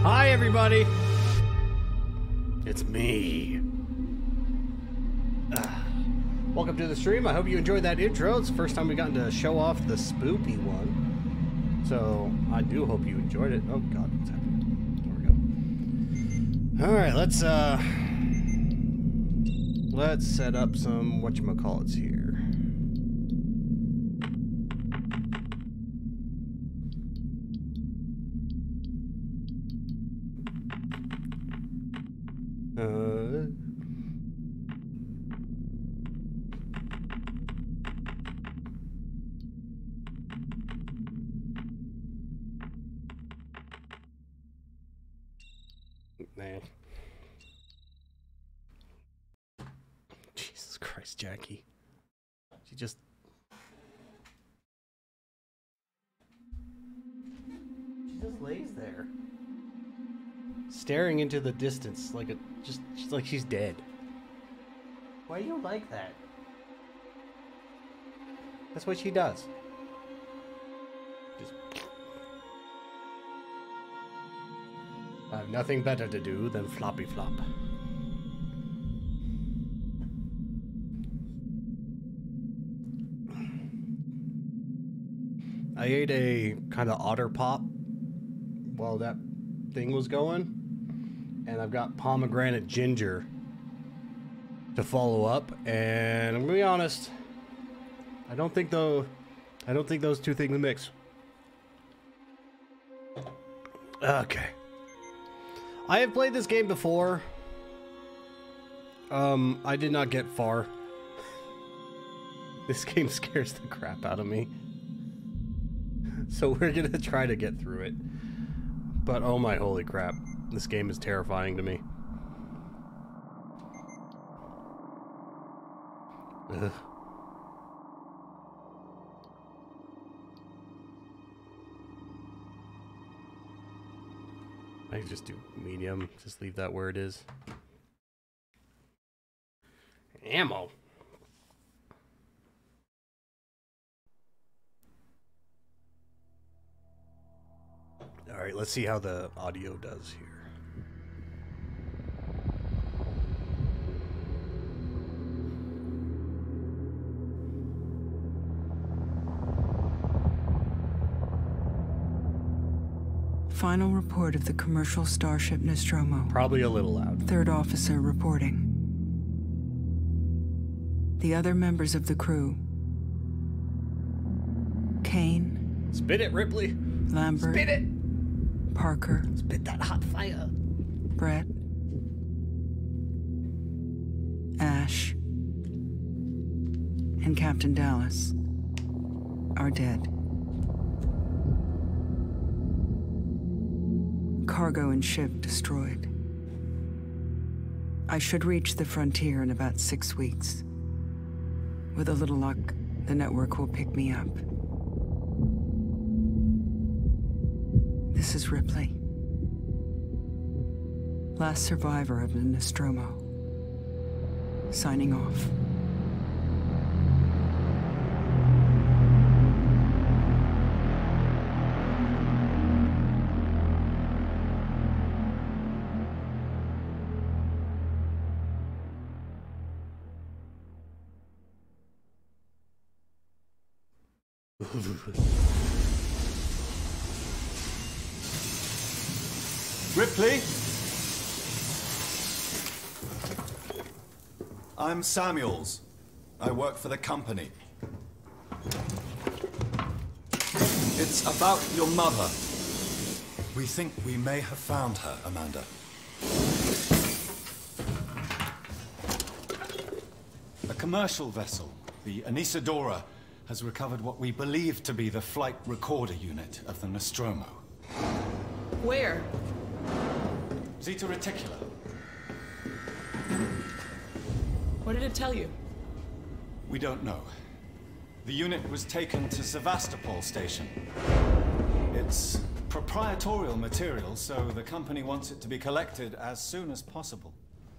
Hi, everybody. It's me. Welcome to the stream. I hope you enjoyed that intro. It's the first time we gotten to show off the spoopy one. So, I do hope you enjoyed it. Oh, God, what's happening? There we go. Alright, let's set up some whatchamacallits here. Man. Jesus Christ, Jackie. She just lays there, staring into the distance like just like she's dead. Why do you like that? That's what she does. Just I have nothing better to do than floppy flop. I ate a kind of otter pop while that thing was going, and I've got pomegranate ginger to follow up, and I'm gonna be honest, I don't think those two things mix. Okay. I have played this game before. I did not get far. This game scares the crap out of me. So we're gonna try to get through it. But oh my holy crap, this game is terrifying to me. Ugh. I just do medium, just leave that where it is. Ammo. Alright, let's see how the audio does here. Final report of the commercial starship Nostromo. Probably a little loud. Third officer reporting. The other members of the crew. Kane. Spit it, Ripley. Lambert. Spit it. Parker. Spit that hot fire. Brett. Ash. And Captain Dallas are dead. Cargo and ship destroyed. I should reach the frontier in about 6 weeks. With a little luck, the network will pick me up. This is Ripley. Last survivor of the Nostromo. Signing off. Ripley? I'm Samuels. I work for the company. It's about your mother. We think we may have found her, Amanda. A commercial vessel, the Anesidora, has recovered what we believe to be the flight recorder unit of the Nostromo. Where? Zeta Reticula. What did it tell you? We don't know. The unit was taken to Sevastopol station. It's proprietorial material, so the company wants it to be collected as soon as possible.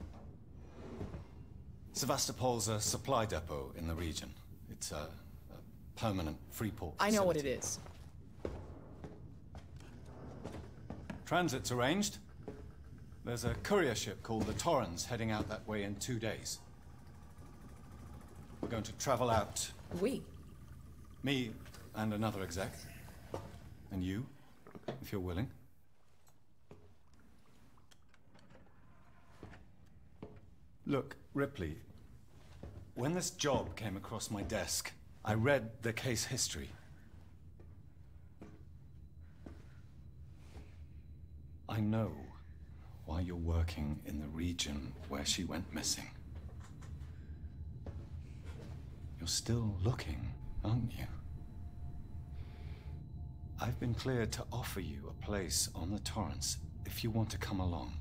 Sevastopol's a supply depot in the region. It's a permanent free port facility. I know what it is. Transit's arranged. There's a courier ship called the Torrens heading out that way in 2 days. We're going to travel out. We? Me and another exec. And you, if you're willing. Look, Ripley, when this job came across my desk, I read the case history. I know why you're working in the region where she went missing. You're still looking, aren't you? I've been cleared to offer you a place on the Torrens if you want to come along.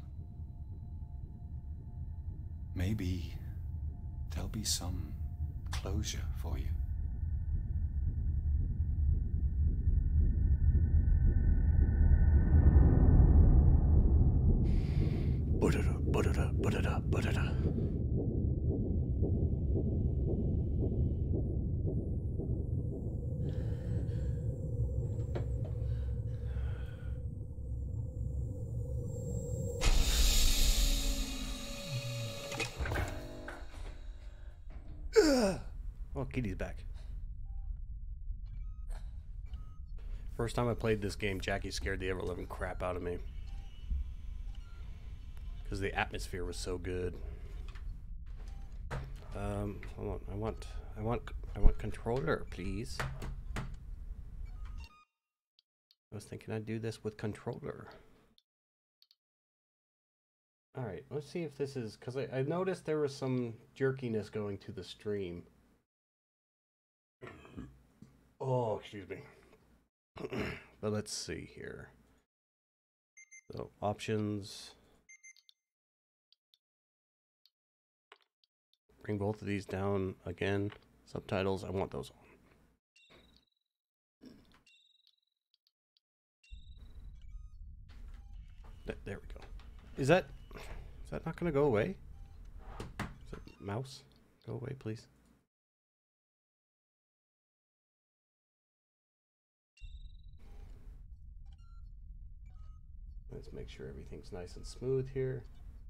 Maybe there'll be some closure for you. Ba-da-da. Oh, Kitty's back. First time I played this game, Jackie scared the ever-living crap out of me. Because the atmosphere was so good. Hold on. I want controller, please. I was thinking I'd do this with controller. Alright, let's see if this is... Because I noticed there was some jerkiness going to the stream. Oh, excuse me. But let's see here. So, options. Bring both of these down again. Subtitles, I want those on. There we go. Is that not going to go away? Is it mouse? Go away, please. Let's make sure everything's nice and smooth here.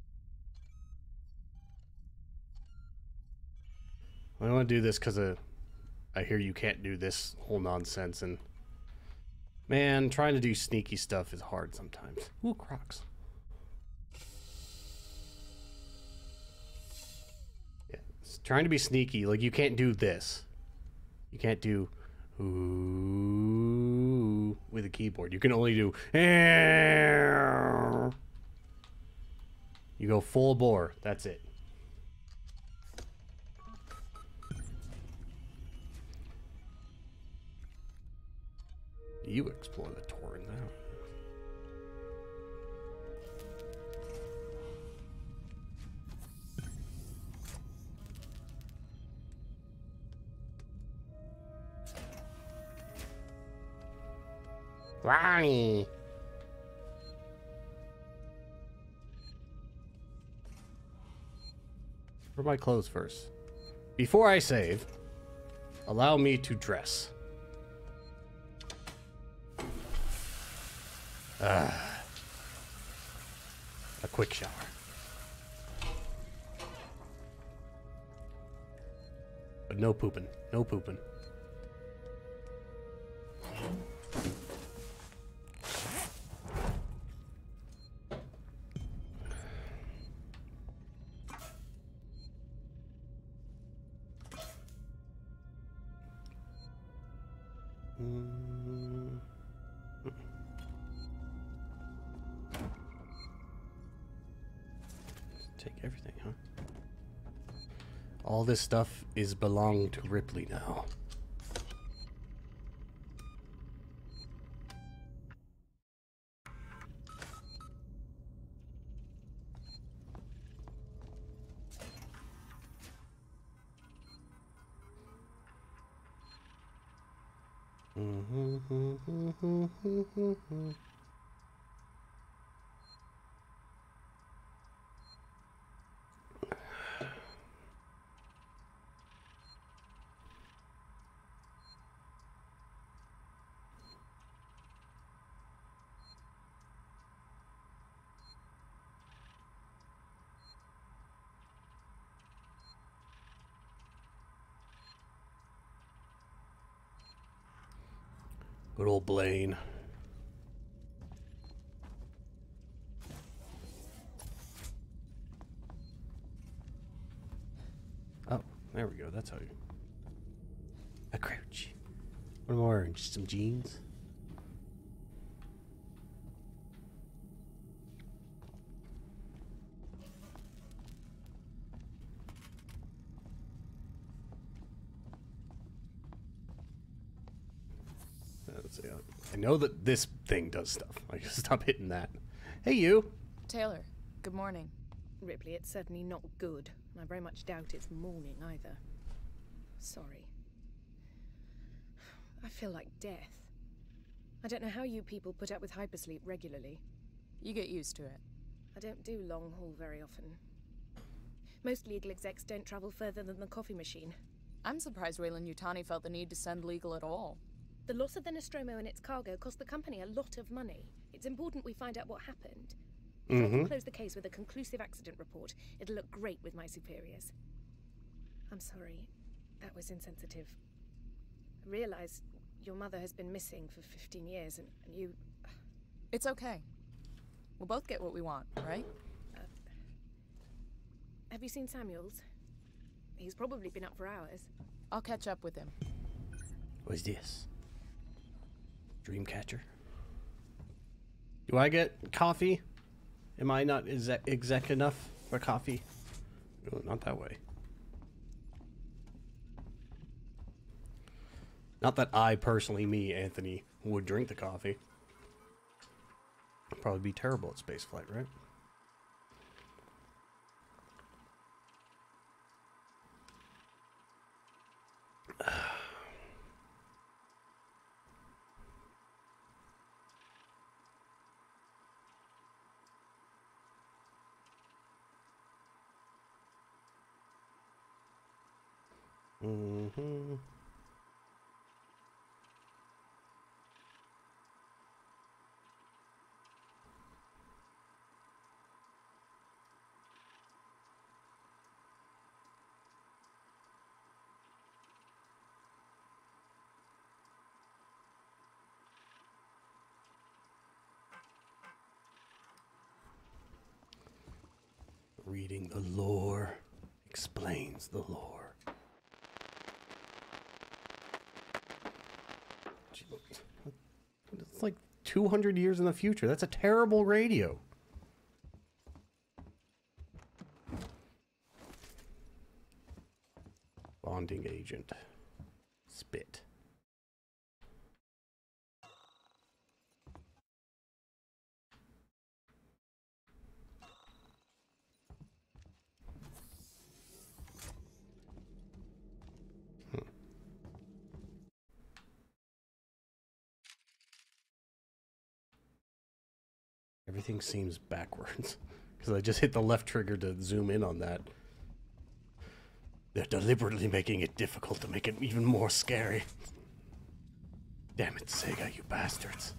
I want to do this because I hear you can't do this whole nonsense, and man, trying to do sneaky stuff is hard sometimes. Ooh, Crocs. Yeah, it's trying to be sneaky, like you can't do this. You can't do ooh with a keyboard. You can only do you go full bore. That's it. You explore the Torrens now. Ronnie. Where are my clothes first? Before I save, allow me to dress. A quick shower. But no pooping. No pooping. Take everything, huh? All this stuff is belong to Ripley now. Good old Blaine. Oh, there we go. That's how you... A crouch. What am I wearing? Just some jeans? Let's see. I know that this thing does stuff. I just stop hitting that. Hey, you. Taylor, good morning. Ripley, it's certainly not good. I very much doubt it's morning either. Sorry. I feel like death. I don't know how you people put up with hypersleep regularly. You get used to it. I don't do long haul very often. Most legal execs don't travel further than the coffee machine. I'm surprised Weyland-Yutani felt the need to send legal at all. The loss of the Nostromo and its cargo cost the company a lot of money. It's important we find out what happened. If I can close the case with a conclusive accident report, it'll look great with my superiors. I'm sorry. That was insensitive. I realize your mother has been missing for 15 years, and you... It's okay. We'll both get what we want, right? Have you seen Samuels? He's probably been up for hours. I'll catch up with him. What's this? Dreamcatcher. Do I get coffee? Am I not exec enough for coffee? Oh, not that way. Not that I personally, me, Anthony, would drink the coffee. It'd probably be terrible at spaceflight, right? Mm-hmm. Reading the lore explains the lore. It's like 200 years in the future. That's a terrible radio. Bonding agent. Spit. Everything seems backwards because I just hit the left trigger to zoom in on that. They're deliberately making it difficult to make it even more scary. Damn it, Sega, you bastards.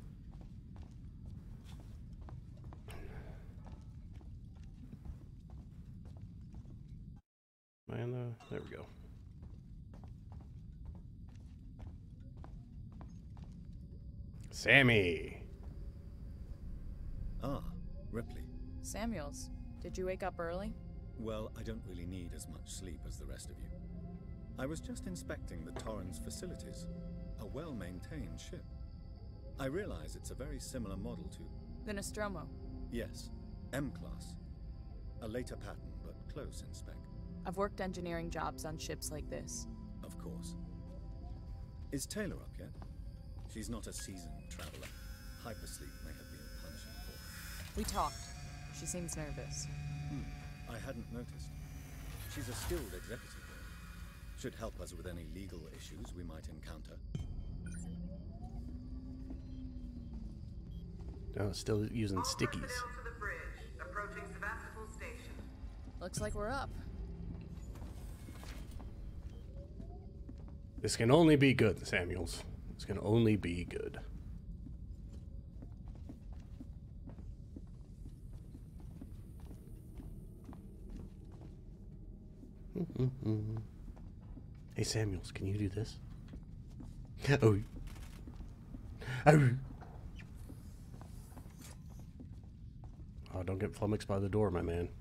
Man, there we go. Sammy. Ah, Ripley. Samuels, did you wake up early? Well, I don't really need as much sleep as the rest of you. I was just inspecting the Torrens facilities. A well-maintained ship. I realize it's a very similar model to... The Nostromo. Yes, M-Class. A later pattern, but close in spec. I've worked engineering jobs on ships like this. Of course. Is Taylor up yet? She's not a seasoned traveler. Hypersleep may have been punishing for her. We talked. She seems nervous. I hadn't noticed. She's a skilled executive. Should help us with any legal issues we might encounter. Oh, still using stickies. To the bridge, approaching Sevastopol Station. Looks like we're up. This can only be good, Samuels. This can only be good. Hey, Samuels, can you do this? Oh. Oh, don't get flummoxed by the door, my man.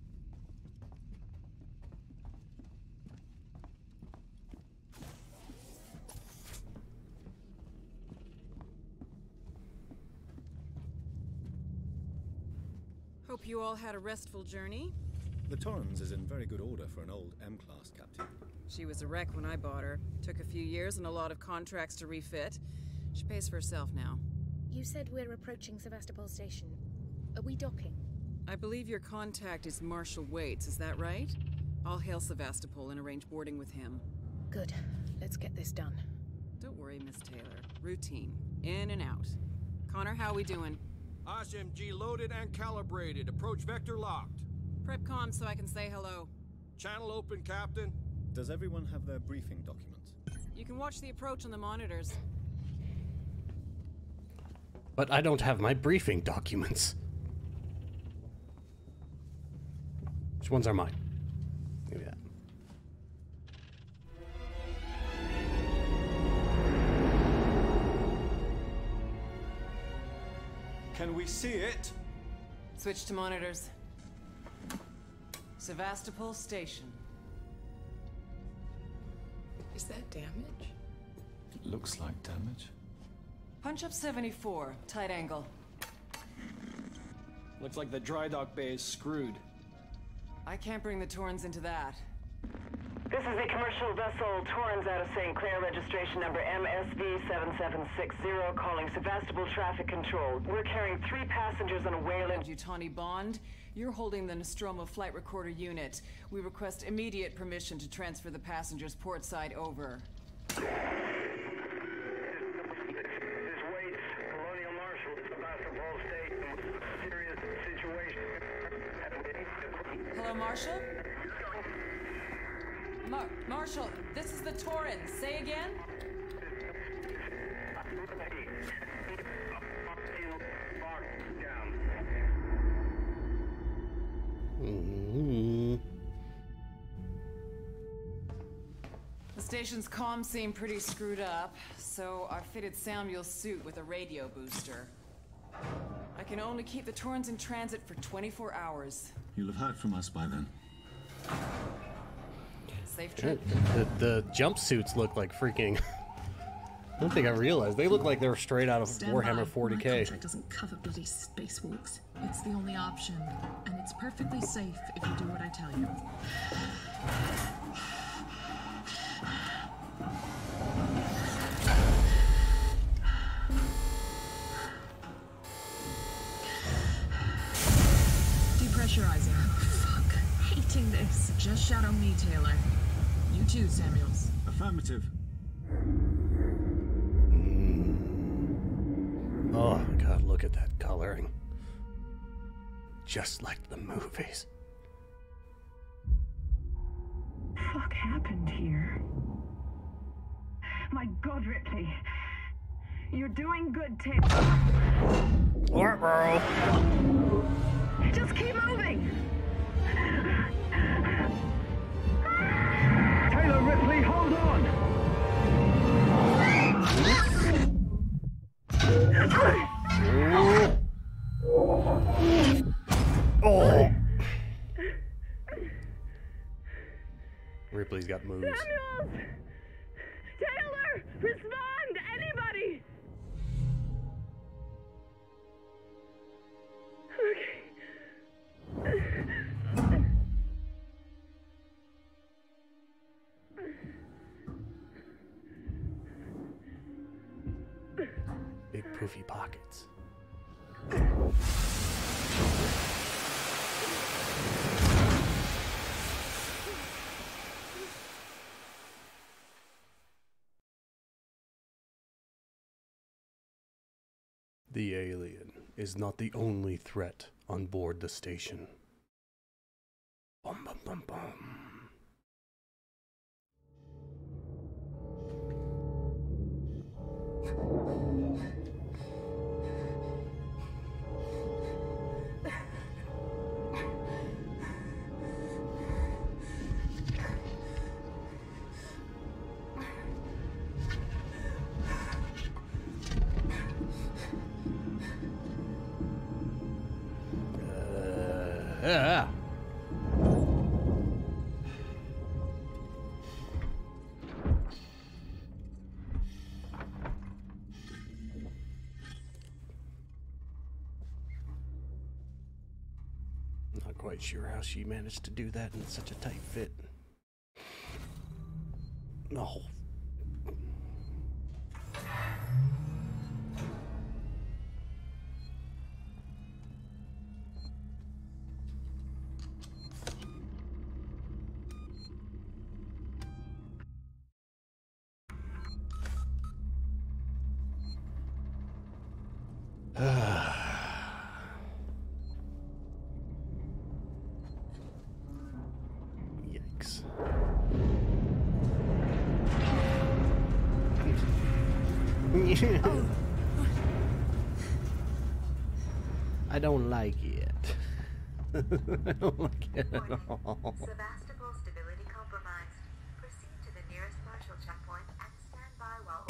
Hope you all had a restful journey. The Torrens is in very good order for an old M-class, Captain. She was a wreck when I bought her. Took a few years and a lot of contracts to refit. She pays for herself now. You said we're approaching Sevastopol Station. Are we docking? I believe your contact is Marshal Waits, is that right? I'll hail Sevastopol and arrange boarding with him. Good. Let's get this done. Don't worry, Miss Taylor. Routine. In and out. Connor, how we doing? SMG loaded and calibrated. Approach vector locked. Prep comm so I can say hello. Channel open, Captain. Does everyone have their briefing documents? You can watch the approach on the monitors. But I don't have my briefing documents. Which ones are mine? Maybe that. Can we see it? Switch to monitors. Sevastopol Station. Is that damage? Looks like damage. Punch up 74, tight angle. Looks like the dry dock bay is screwed. I can't bring the Torrens into that. This is a commercial vessel, Torrens out of St. Clair, registration number MSV7760, calling Sevastopol Traffic Control. We're carrying 3 passengers on a Wayland. Yutani Bond, you're holding the Nostromo flight recorder unit. We request immediate permission to transfer the passengers portside over. This Waits, Colonial Marshal, Sevastopol Station. Serious situation. Hello, Marshal? Marshal, this is the Torrens. Say again? The station's comms seem pretty screwed up, so I fitted Samuel's suit with a radio booster. I can only keep the Torrens in transit for 24 hours. You'll have heard from us by then. Safe trip. The jumpsuits look like freaking... I don't think I realized. They look like they were straight out of Warhammer 40K. My contract doesn't cover bloody spacewalks. It's the only option, and it's perfectly safe if you do what I tell you. Depressurizing. Oh, fuck. Hating this. Just shadow me, Taylor. You too, Samuels. Affirmative. Oh my god, look at that coloring. Just like the movies. Fuck happened here? My God, Ripley. You're doing good, Taylor. Alright, bro. Just keep moving. Taylor, Ripley, hold on! Oh! Ripley's got moves. Samuels! Taylor! Respond! Anybody! Okay. Big poofy pockets. The alien is not the only threat on board the station. Bum bum bum bum. Not quite sure how she managed to do that in such a tight fit. No. Yikes. I don't like it. I don't like it at all. Sevastopol stability compromised. Proceed to the nearest partial checkpoint and stand by while...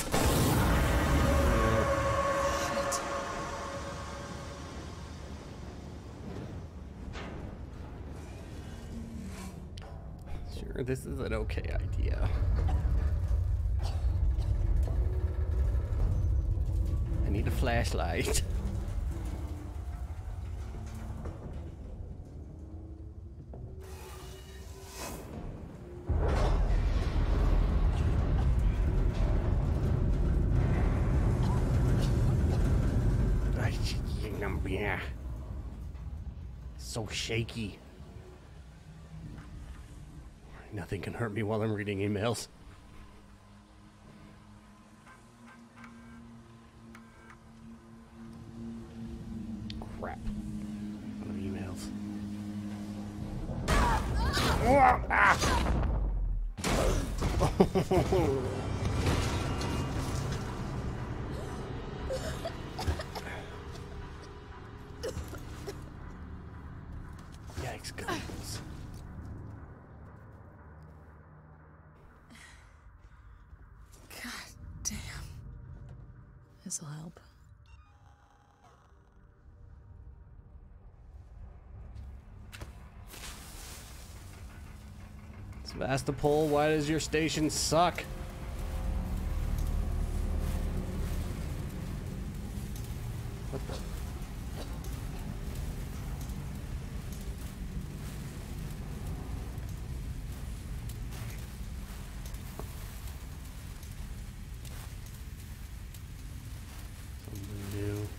Sure, this is an okay idea. I need a flashlight. So shaky. Nothing can hurt me while I'm reading emails. Crap. What are emails? Yikes, guys. God damn. This'll help. Sevastopol, why does your station suck? What the? Something new.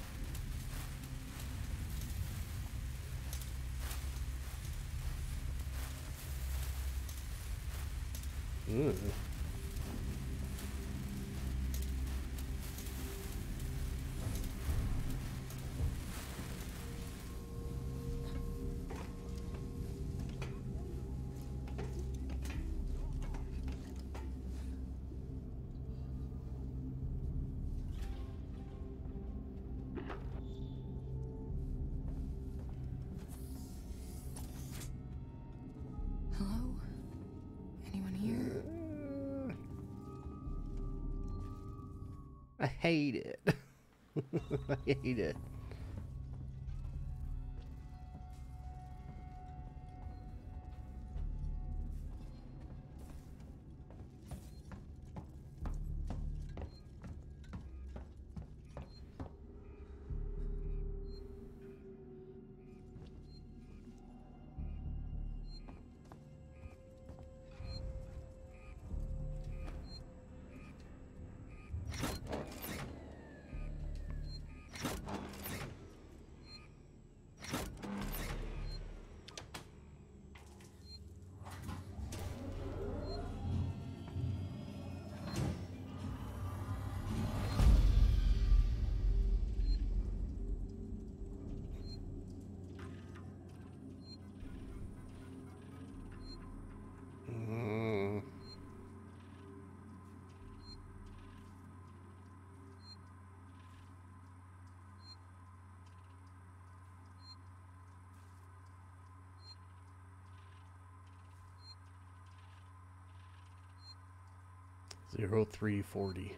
Hello? Anyone here? I hate it. I hate it. Zero 0340.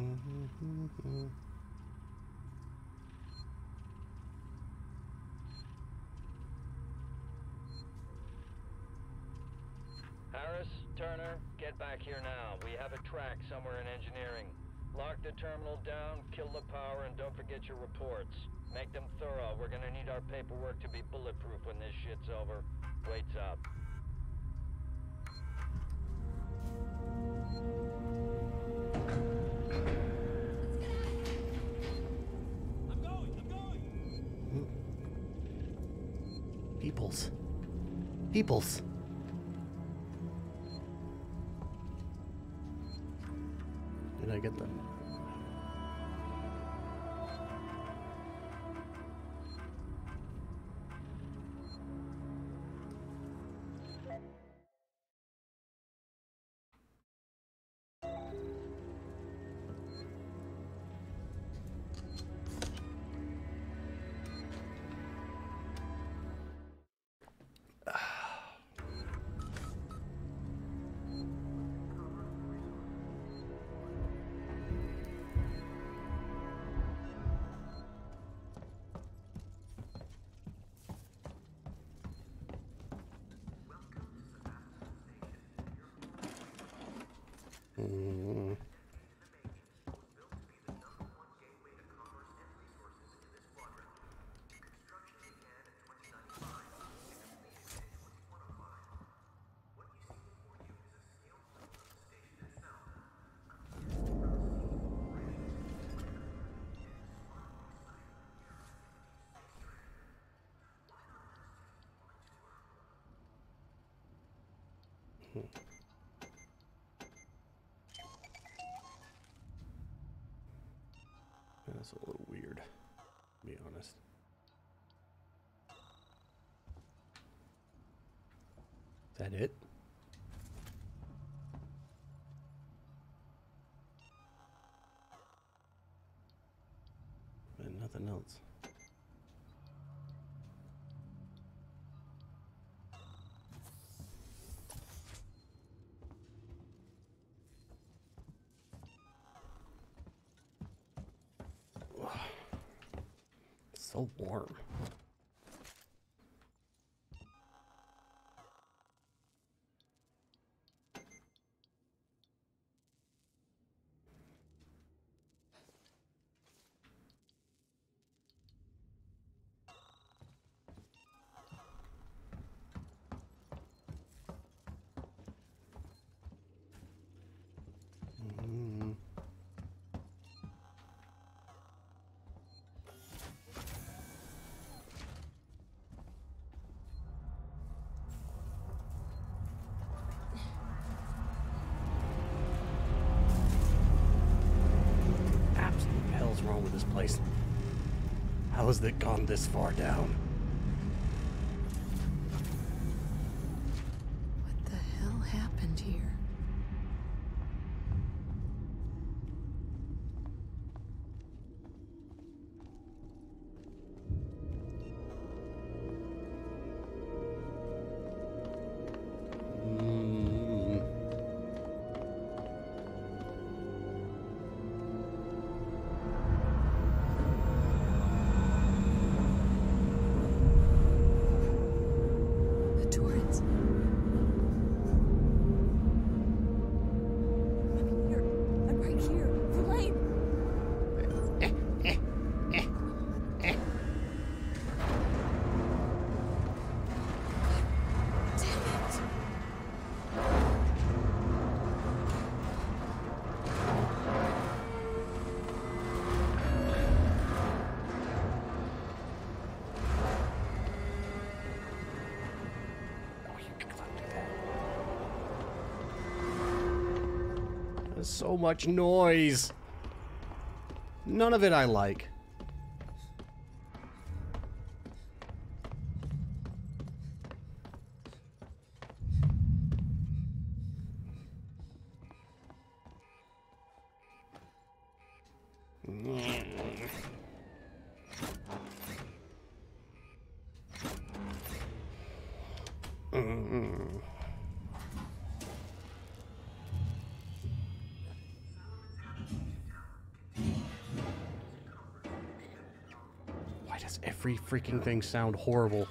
Harris, Turner, get back here now. We have a track somewhere in engineering. Lock the terminal down, kill the power, and don't forget your reports. Make them thorough. We're gonna need our paperwork to be bulletproof when this shit's over. Waits up. Peoples. Did I get them? That's a little weird, to be honest. Is that it? And nothing else. So warm. What's wrong with this place? How has it gone this far down? What the hell happened here? There's so much noise. None of it I like. every freaking thing sound horrible?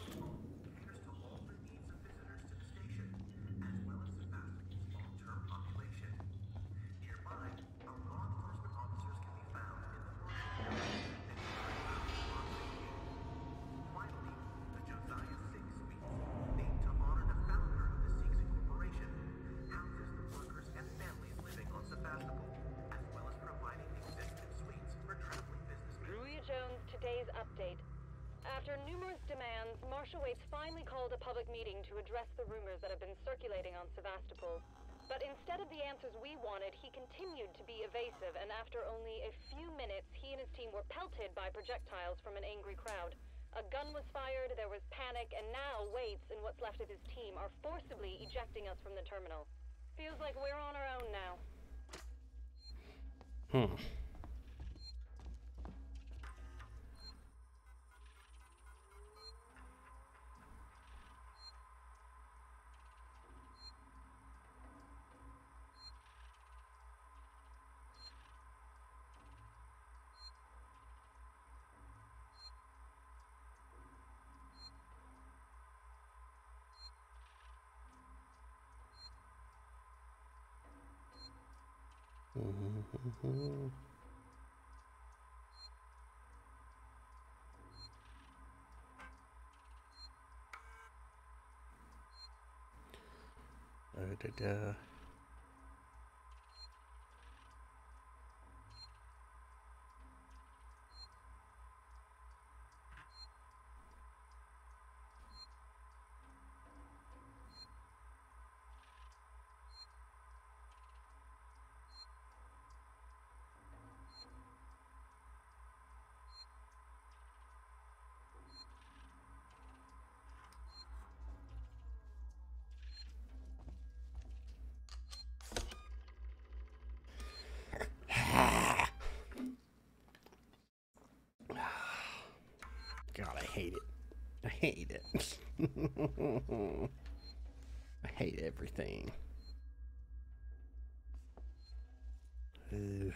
Today's update. After numerous demands, Marshal Waits finally called a public meeting to address the rumors that have been circulating on Sevastopol. But instead of the answers we wanted, he continued to be evasive, and after only a few minutes, he and his team were pelted by projectiles from an angry crowd. A gun was fired, there was panic, and now Waits and what's left of his team are forcibly ejecting us from the terminal. Feels like we're on our own now. God, I hate it. I hate it. I hate everything. Ugh.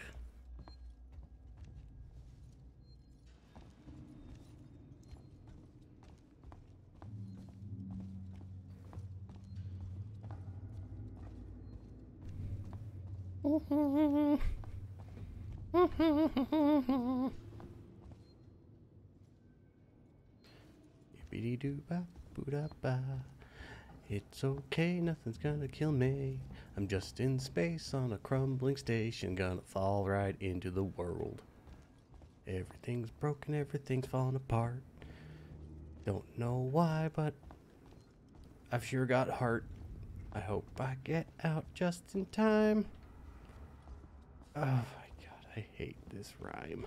Yippity-doo-ba-boo-da-ba. It's okay, nothing's gonna kill me. I'm just in space on a crumbling station, gonna fall right into the world. Everything's broken, everything's falling apart. Don't know why, but I've sure got heart. I hope I get out just in time. Oh my god, I hate this rhyme.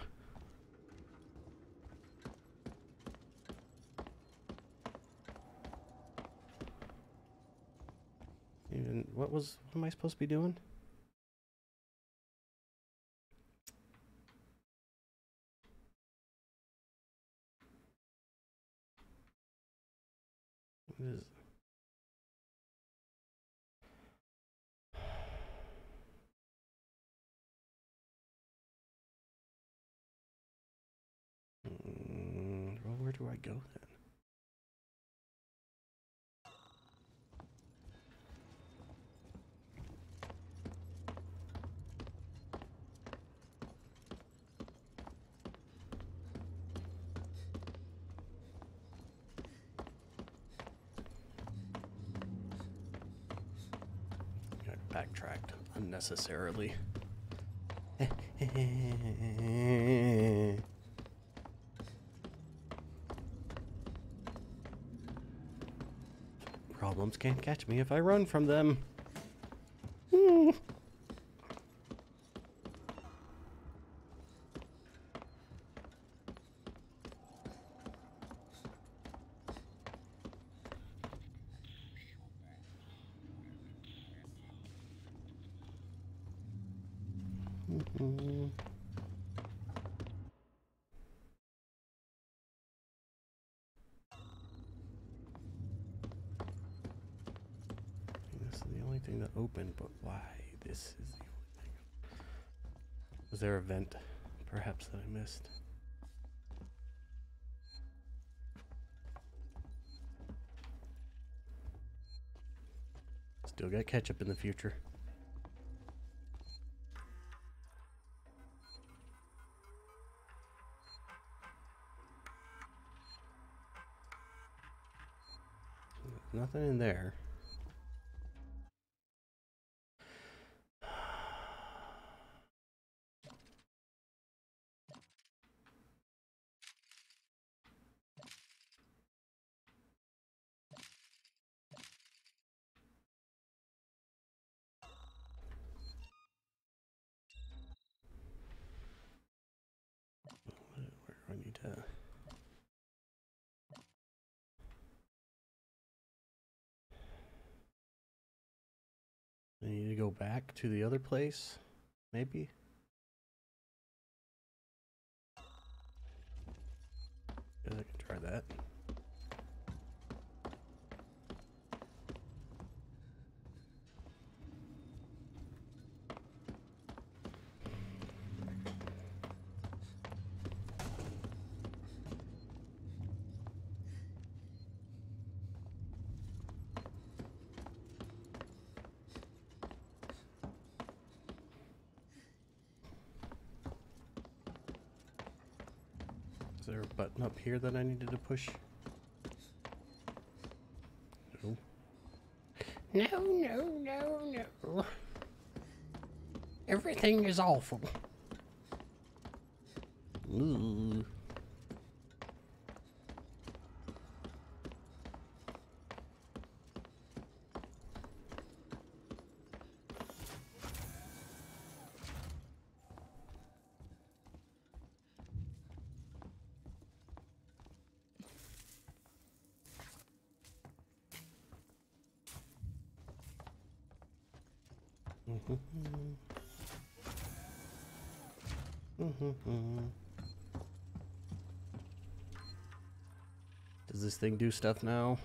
Even what am I supposed to be doing? What is well, where do I go then? I backtracked unnecessarily. Problems can't catch me if I run from them. This is the only thing that opened, but why? This is the only thing. Was there a vent, perhaps, that I missed? Still got ketchup in the future. Nothing in there. Where do I need to... I need to go back to the other place, maybe? Guess I can try that. Is there a button up here that I needed to push? No. No. Everything is awful. Ooh. Does this thing do stuff now?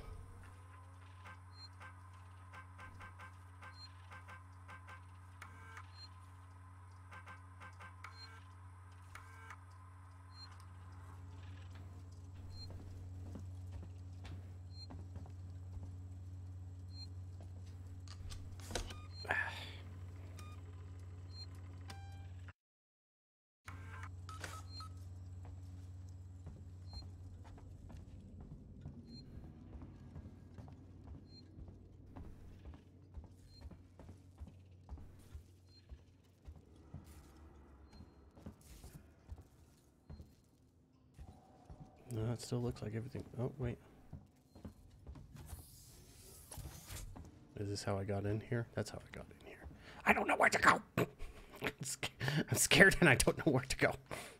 No, it still looks like everything. Oh, wait. Is this how I got in here? That's how I got in here. I don't know where to go. I'm scared and I don't know where to go.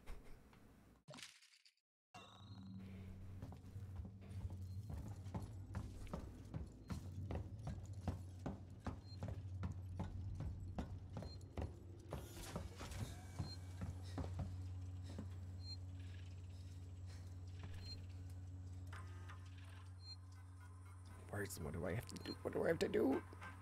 What do I have to do? What do I have to do?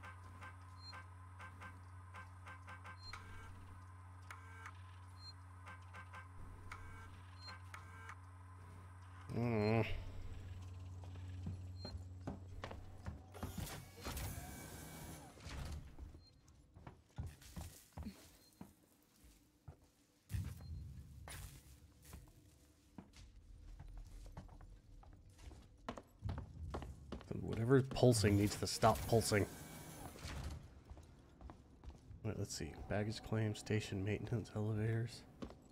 Whatever's pulsing needs to stop pulsing. Right, let's see. Baggage claim, station maintenance, elevators.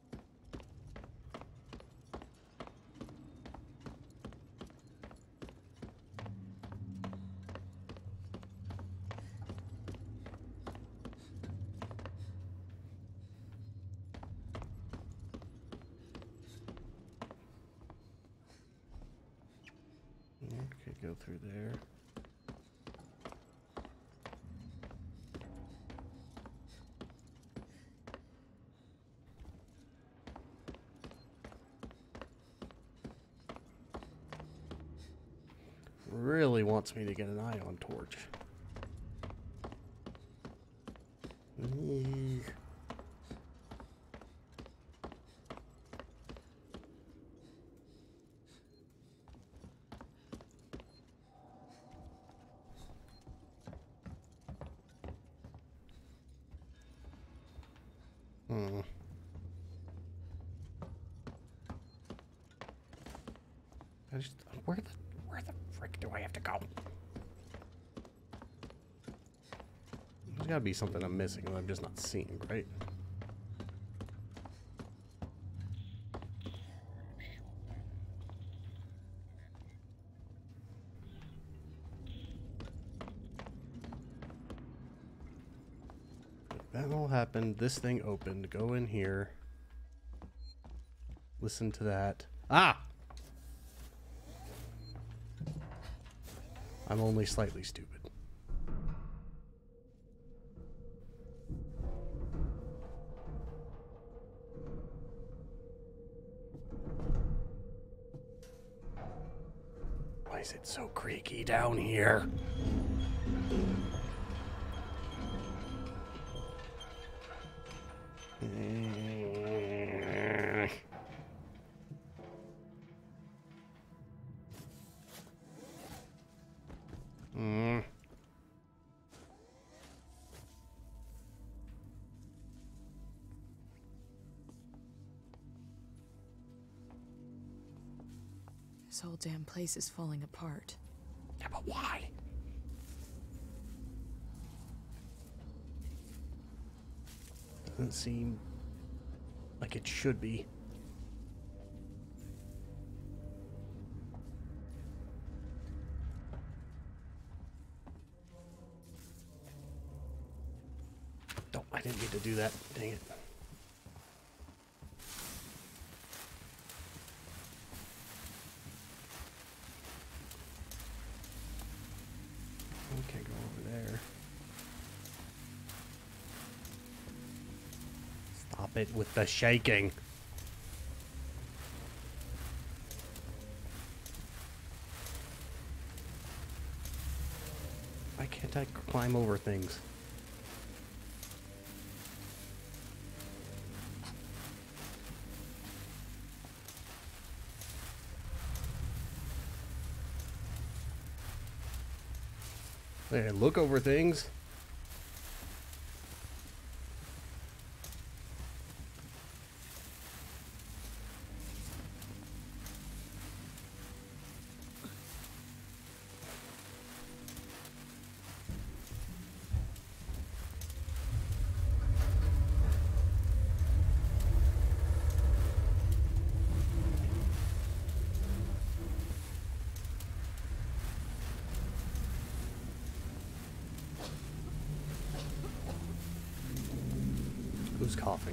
Okay, go through there. Really wants me to get an ion torch. Where the frick do I have to go? There's gotta be something I'm missing that I'm just not seeing, right? That all happened. This thing opened. Go in here. Listen to that. Ah! I'm only slightly stupid. Why is it so creaky down here? This whole damn place is falling apart. Yeah, but why? Doesn't seem like it should be. Oh, I didn't mean to do that. Dang it. Okay, go over there. Stop it with the shaking. Why can't I climb over things? There, look over things. Who's coughing?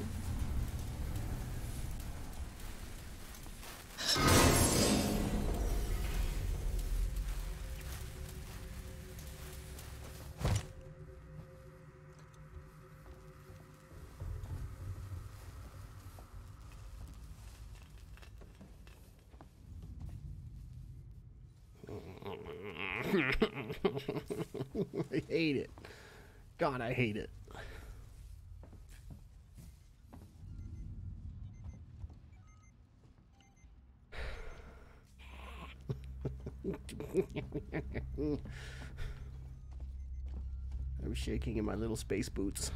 I hate it. God, I hate it. I was shaking in my little space boots.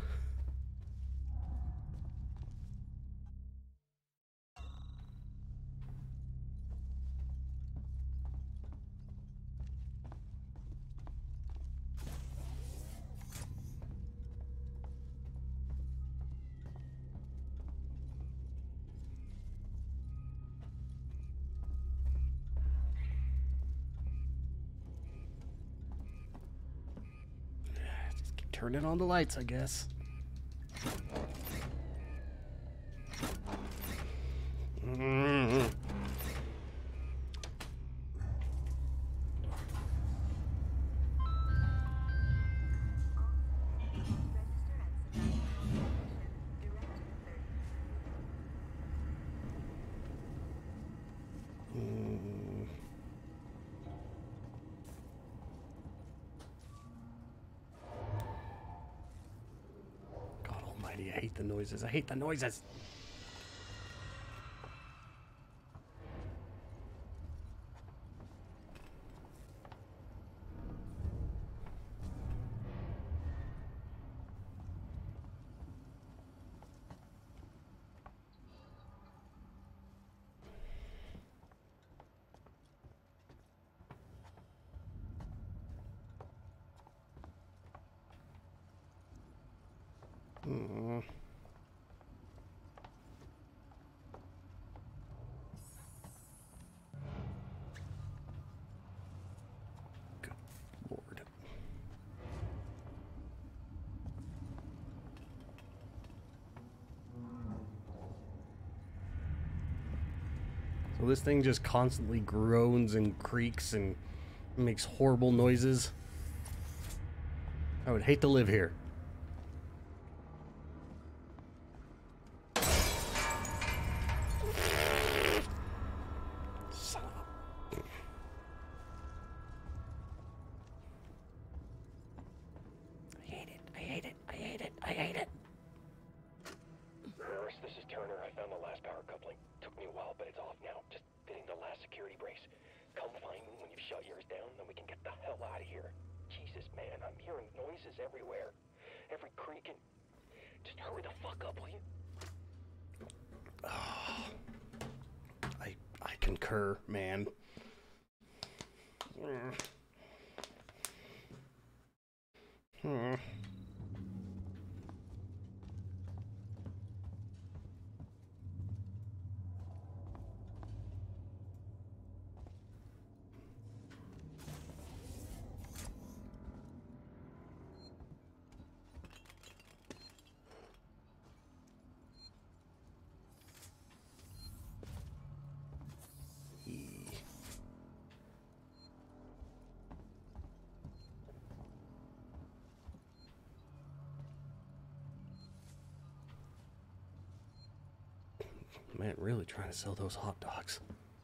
Turning on the lights, I guess. I hate the noises. I hate the noises. Hmm. Good Lord. So this thing just constantly groans and creaks and makes horrible noises. I would hate to live here. Son of a... I hate it. I hate it. I hate it. I hate it. Harris, this is Turner. I found the last power coupling. Took me a while, but it's off now. Just fitting the last security brace. Come find me when you've shut yours down, then we can get the hell out of here. Jesus, man, I'm hearing noises everywhere. Every creak and... Just hurry the fuck up, will you? I concur, man. Man, really trying to sell those hot dogs.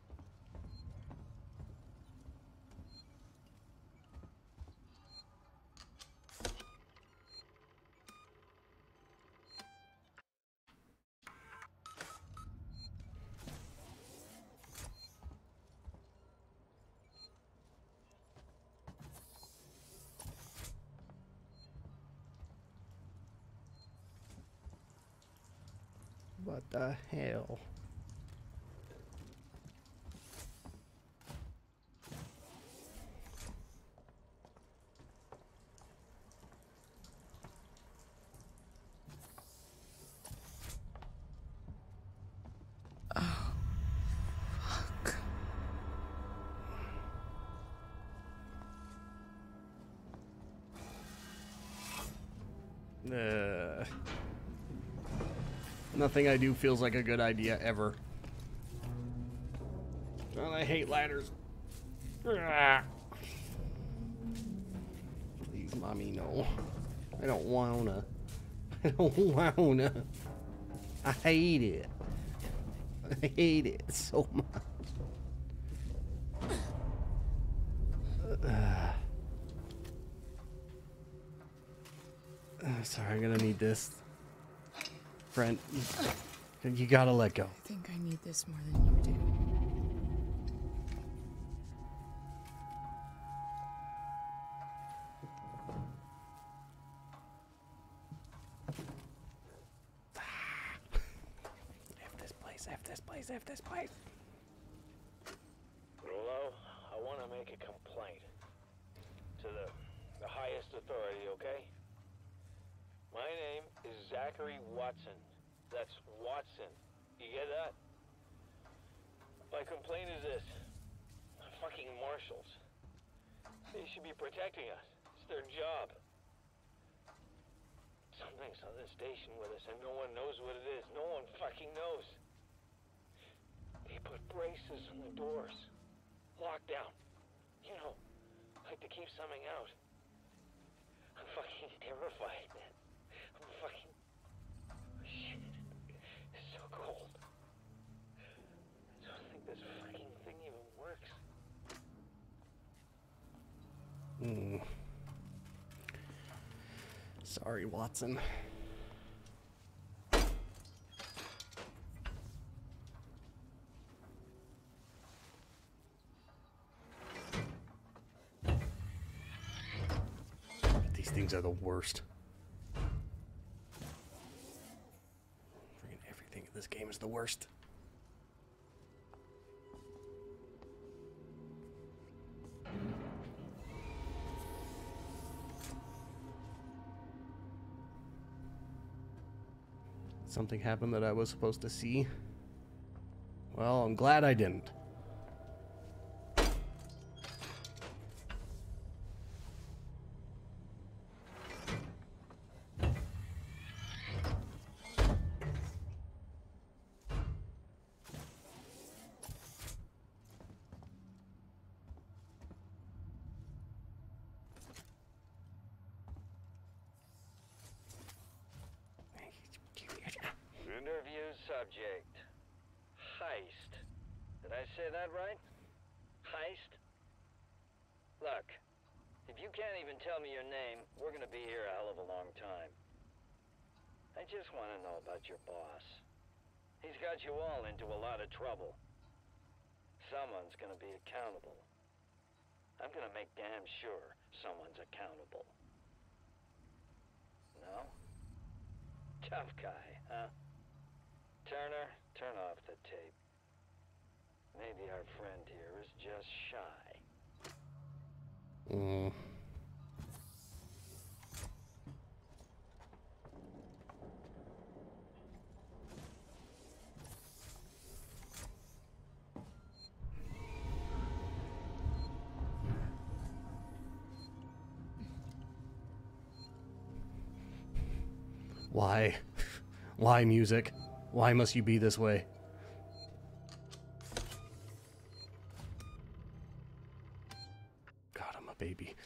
What the hell? Oh, fuck. Nothing I do feels like a good idea ever. And I hate ladders. Please, mommy, no. I don't wanna. I don't wanna. I hate it. I hate it so much. Sorry, I'm gonna need this. Friend, you gotta let go. I think I need this more than you do. F this place. Rolo, I want to make a complaint to the highest authority, okay? My name is Zachary Watson. That's Watson. You get that? My complaint is this. Fucking marshals. They should be protecting us. It's their job. Something's on this station with us and no one knows what it is. No one fucking knows. They put braces on the doors. Lockdown. You know, like to keep something out. I'm fucking terrified, man. I'm fucking... Shit. It's so cold. I don't think this fucking thing even works. Sorry, Watson. These things are the worst. Freaking everything in this game is the worst. something happen that I was supposed to see? Well, I'm glad I didn't. Interview subject. Heist. Did I say that right? Heist? Look, if you can't even tell me your name, we're gonna be here a hell of a long time. I just want to know about your boss. He's got you all into a lot of trouble. Someone's gonna be accountable. I'm gonna make damn sure someone's accountable. No? Tough guy, huh? Turner, turn off the tape. Maybe our friend here is just shy. Why? Why, music? Why must you be this way? God, I'm a baby.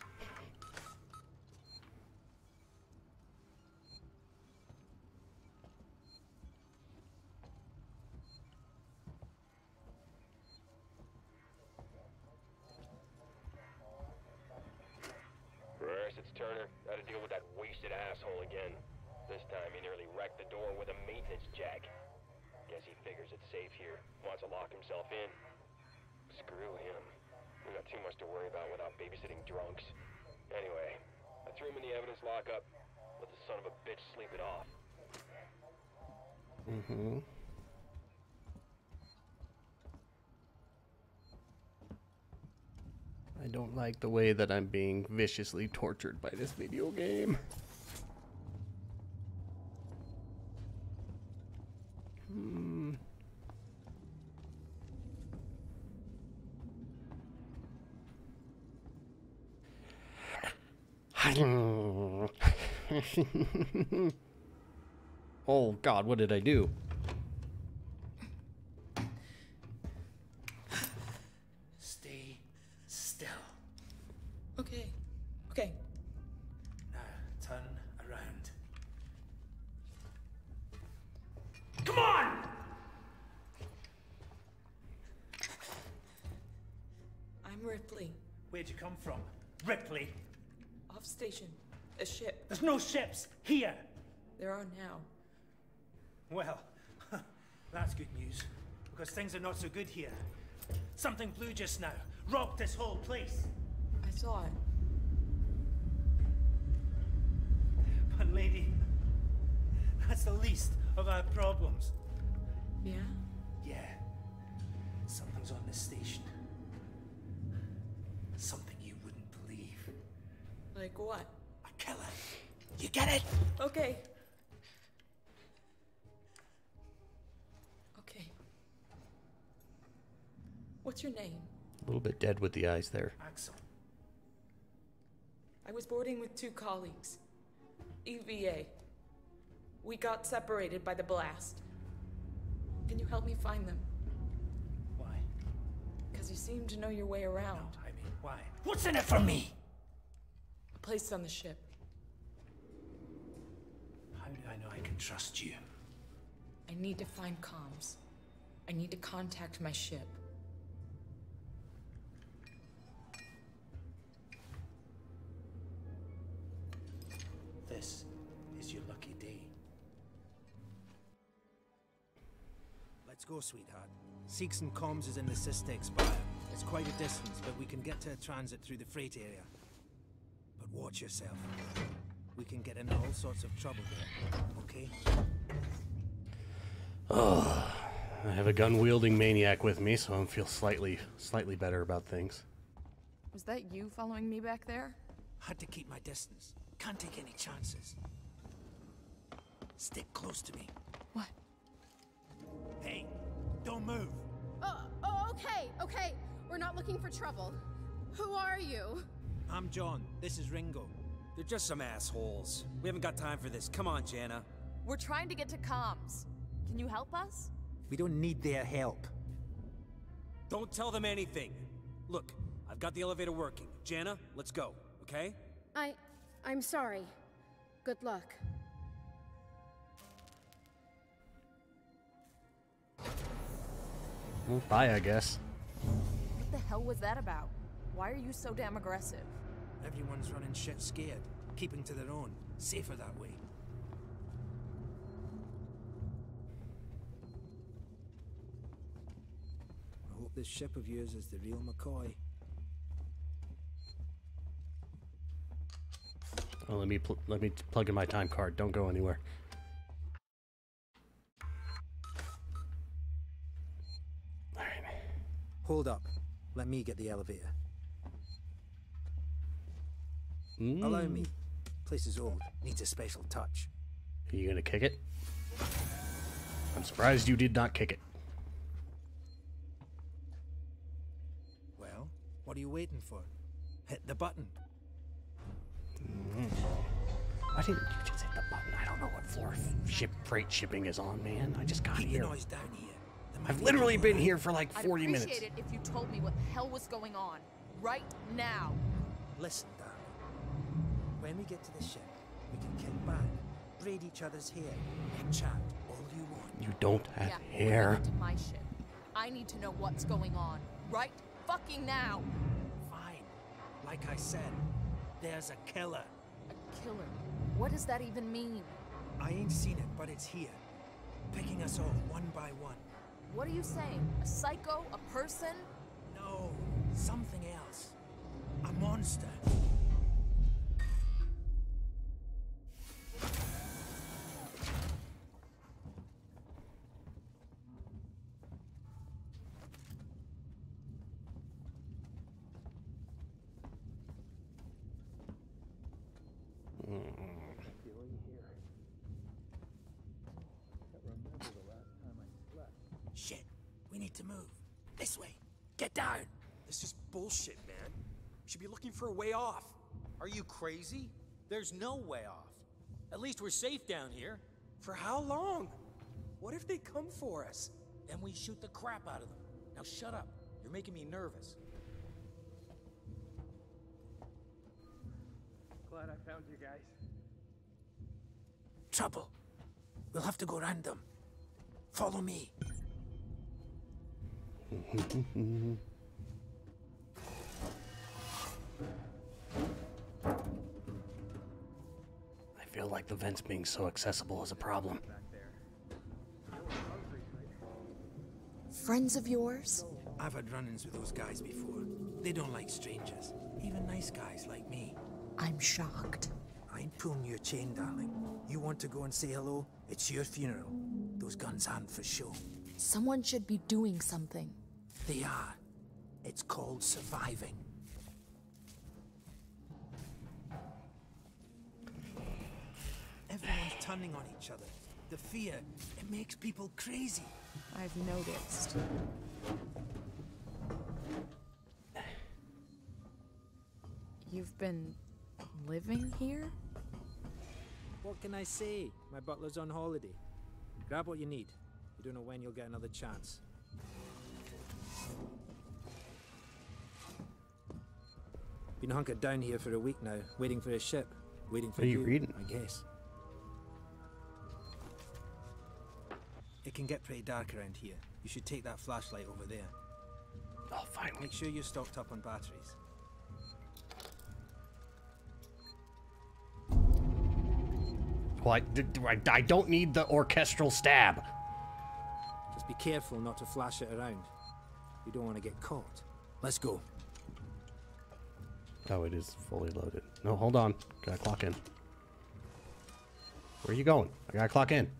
First, it's Turner. Gotta deal with that wasted asshole again. This time he nearly wrecked the door with a maintenance jack. Guess he figures it's safe here. Wants to lock himself in. Screw him. We got too much to worry about without babysitting drunks. Anyway, I threw him in the evidence lockup. Let the son of a bitch sleep it off. I don't like the way that I'm being viciously tortured by this video game. Oh God, what did I do? Stay still. Okay. Okay. Now turn around. Come on! I'm Ripley. Where'd you come from? Ripley? Off station. A ship. There's no ships here. There are now. Well, that's good news, because things are not so good here. Something blew just now, rocked this whole place. I saw it. But lady, that's the least of our problems. Yeah? Yeah. Something's on this station. Something you wouldn't believe. Like what? A killer. You get it? Okay. Okay. What's your name? A little bit dead with the eyes there. Axel. I was boarding with 2 colleagues. EVA. We got separated by the blast. Can you help me find them? Why? Because you seem to know your way around. No, I mean, why? What's in it for me? A place on the ship. How do I know I can trust you? I need to find comms. I need to contact my ship. This is your lucky day. Let's go, sweetheart. Seegson Comms is in the Systex Spire. It's quite a distance, but we can get to a transit through the freight area. But watch yourself. We can get into all sorts of trouble there, okay? Oh, I have a gun-wielding maniac with me, so I feel slightly better about things. Was that you following me back there? Had to keep my distance. Can't take any chances. Stick close to me. What? Hey, don't move. Okay. We're not looking for trouble. Who are you? I'm John. This is Ringo. They're just some assholes. We haven't got time for this. Come on, Jana. We're trying to get to comms. Can you help us? We don't need their help. Don't tell them anything. Look, I've got the elevator working. Jana, let's go, okay? I'm sorry. Good luck. Well, bye, I guess. What the hell was that about? Why are you so damn aggressive? Everyone's running shit scared, keeping to their own. Safer that way. I hope this ship of yours is the real McCoy. Oh, let me plug in my time card. Don't go anywhere. All right. Hold up. Let me get the elevator. Allow me. Place is old. Needs a special touch. Are you gonna kick it? I'm surprised you did not kick it. Well, what are you waiting for? Hit the button. Why didn't you just hit the button? I don't know what floor freight shipping is on, man. I just got Keep here. the noise down here. I've literally been here for like 40 minutes. I'd appreciate it if you told me what the hell was going on. Right now. Listen, darling. When we get to the ship, we can kick back, braid each other's hair, and chat all you want. You don't have When we hair. get to my ship, I need to know what's going on. Right fucking now. Fine. Like I said, there's a killer. A killer? What does that even mean? I ain't seen it, but it's here. Picking us off one by one. What are you saying? A psycho? A person? No, something else. A monster. Shit, we need to move. This way. Get down. This is bullshit, man. You should be looking for a way off. Are you crazy? There's no way off. At least we're safe down here. For how long? What if they come for us? Then we shoot the crap out of them. Now shut up. You're making me nervous. Glad I found you guys. Trouble. We'll have to go round them. Follow me. I feel like the vents being so accessible is a problem. Friends of yours? I've had run-ins with those guys before. They don't like strangers. Even nice guys like me. I'm shocked. I ain't pulling your chain, darling. You want to go and say hello? It's your funeral. Those guns aren't for show. Someone should be doing something. They are. It's called surviving. Everyone's turning on each other. The fear, it makes people crazy. I've noticed. You've been living here? What can I say? My butler's on holiday. Grab what you need. You don't know when you'll get another chance. Been hunkered down here for a week now, waiting for a ship. Waiting for What are you reading? I guess. It can get pretty dark around here. You should take that flashlight over there. Oh, fine. Make sure you're stocked up on batteries. Well, I don't need the orchestral stab. Just be careful not to flash it around. You don't want to get caught. Let's go. Oh, it is fully loaded. No, hold on. Gotta clock in. Where are you going? I gotta clock in.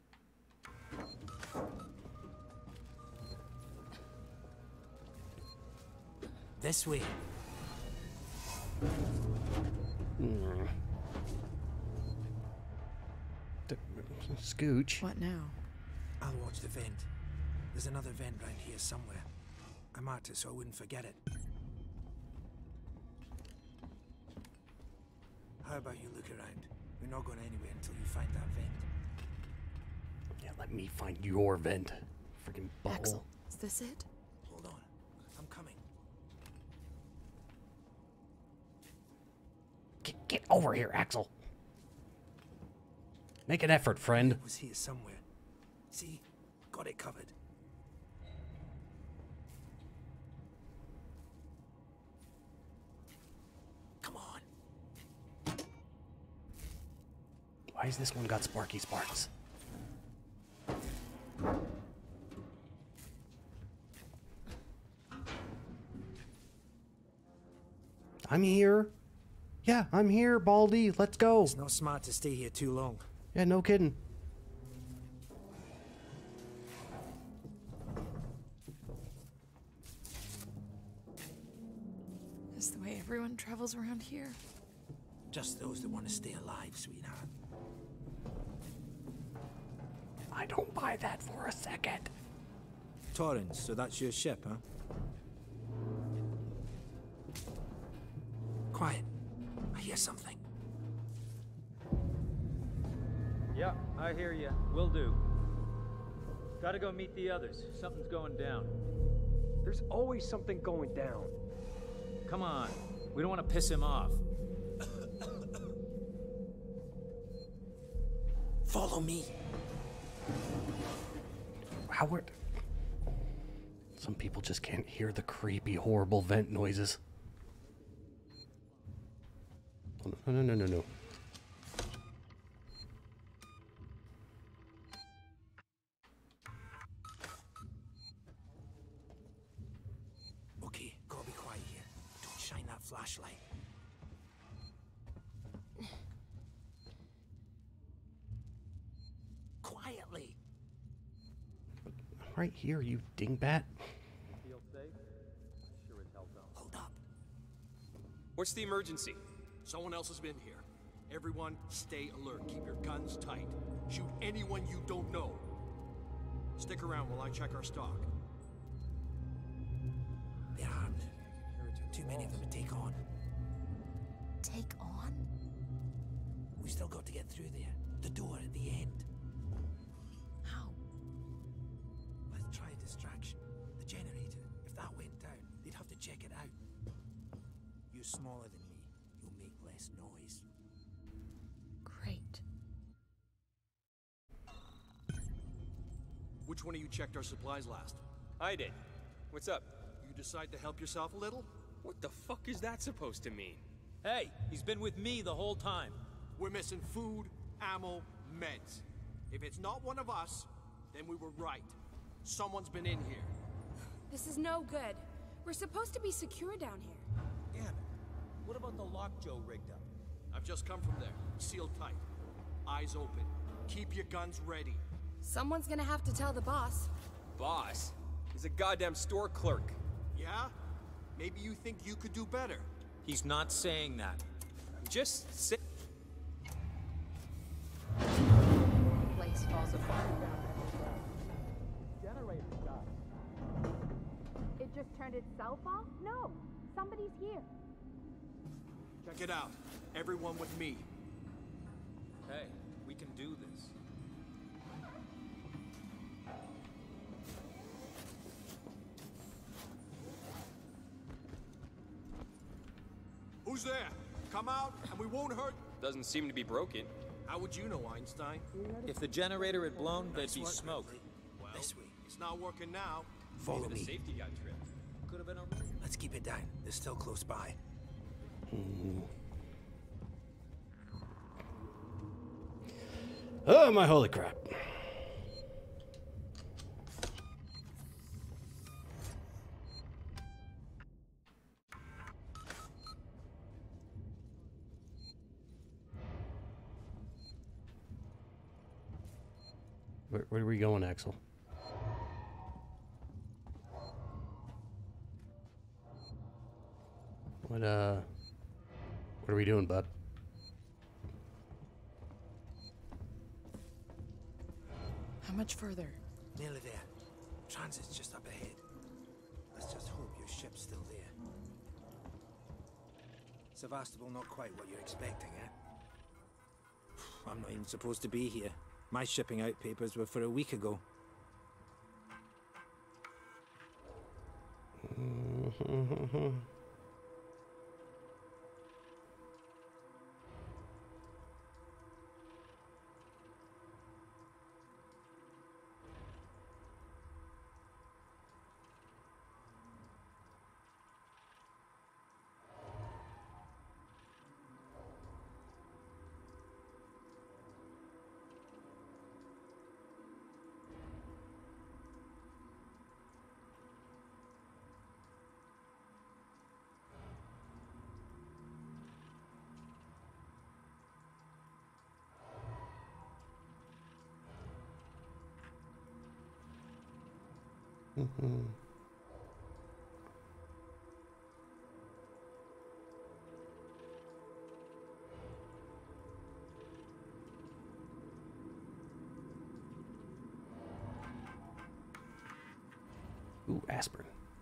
This way. Scooch. What now? I'll watch the vent. There's another vent round here somewhere. I marked it so I wouldn't forget it. How about you look around? We're not going anywhere until you find that vent. Yeah, let me find your vent. Freaking butthole. Axel, is this it? Hold on. I'm coming. Get over here, Axel. Make an effort, friend. It was here somewhere. See? Got it covered. Come on. Why has this one got sparky sparks? I'm here. Yeah, I'm here, Baldy. Let's go. It's not smart to stay here too long. Yeah, no kidding. Is the way everyone travels around here? Just those that want to stay alive, sweetheart. I don't buy that for a second. Torrens, so that's your ship, huh? Quiet. I hear something. Yeah, I hear you. Will do. Gotta go meet the others. Something's going down. There's always something going down. Come on. We don't want to piss him off. Follow me. Howard. Some people just can't hear the creepy, horrible vent noises. Oh, no. Okay, gotta be quiet here. Don't shine that flashlight. Quietly. Right here, you dingbat. Feel safe? Sure as hell don't. Hold up. What's the emergency? Someone else has been here. Everyone, stay alert. Keep your guns tight. Shoot anyone you don't know. Stick around while I check our stock. They're armed. Too many of them to take on. Take on? We still got to get through there. The door at the end. How? Let's try a distraction. The generator. If that went down, they'd have to check it out. You're smaller than me. You'll make less noise. Great. Which one of you checked our supplies last? I did. What's up? You decide to help yourself a little? What the fuck is that supposed to mean? Hey, he's been with me the whole time. We're missing food, ammo, meds. If it's not one of us, then we were right. Someone's been in here. This is no good. We're supposed to be secure down here. Damn it. What about the lock Joe rigged up? I've just come from there. Sealed tight. Eyes open. Keep your guns ready. Someone's gonna have to tell the boss. Boss? He's a goddamn store clerk. Yeah? Maybe you think you could do better. He's not saying that. Just sit. The place falls apart. Generator died. It just turned itself off? No. Somebody's here. Check it out. Everyone with me. Hey, we can do this. Who's there? Come out, and we won't hurt. Doesn't seem to be broken. How would you know, Einstein? If the generator had blown, there'd be work, smoke. Bradley. Well, This way. it's not working now. Follow Maybe the me. safety got tripped. Could have been a... Let's keep it down. They're still close by. Oh, my holy crap. Where are we going, Axel? What are we doing, bud? How much further? Nearly there. Transit's just up ahead. Let's just hope your ship's still there. Sevastopol not quite what you're expecting, eh? I'm not even supposed to be here. My shipping out papers were for a week ago. Ooh, aspirin.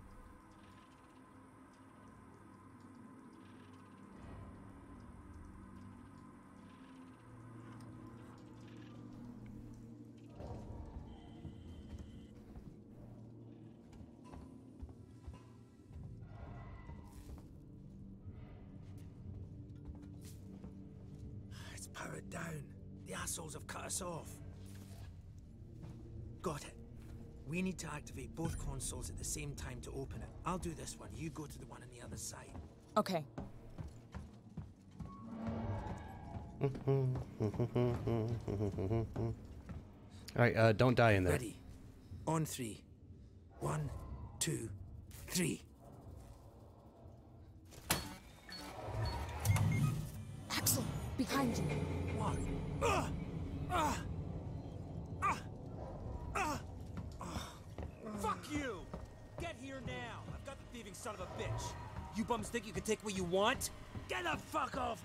It's powered down. The assholes have cut us off. Got it. We need to activate both consoles at the same time to open it. I'll do this one. You go to the one on the other side. Okay. Alright, don't die in there. Ready. On 3. 1, 2, 3. Axel, behind you. What? Fuck you! Get here now! I've got the thieving son of a bitch. You bums think you can take what you want? Get the fuck off!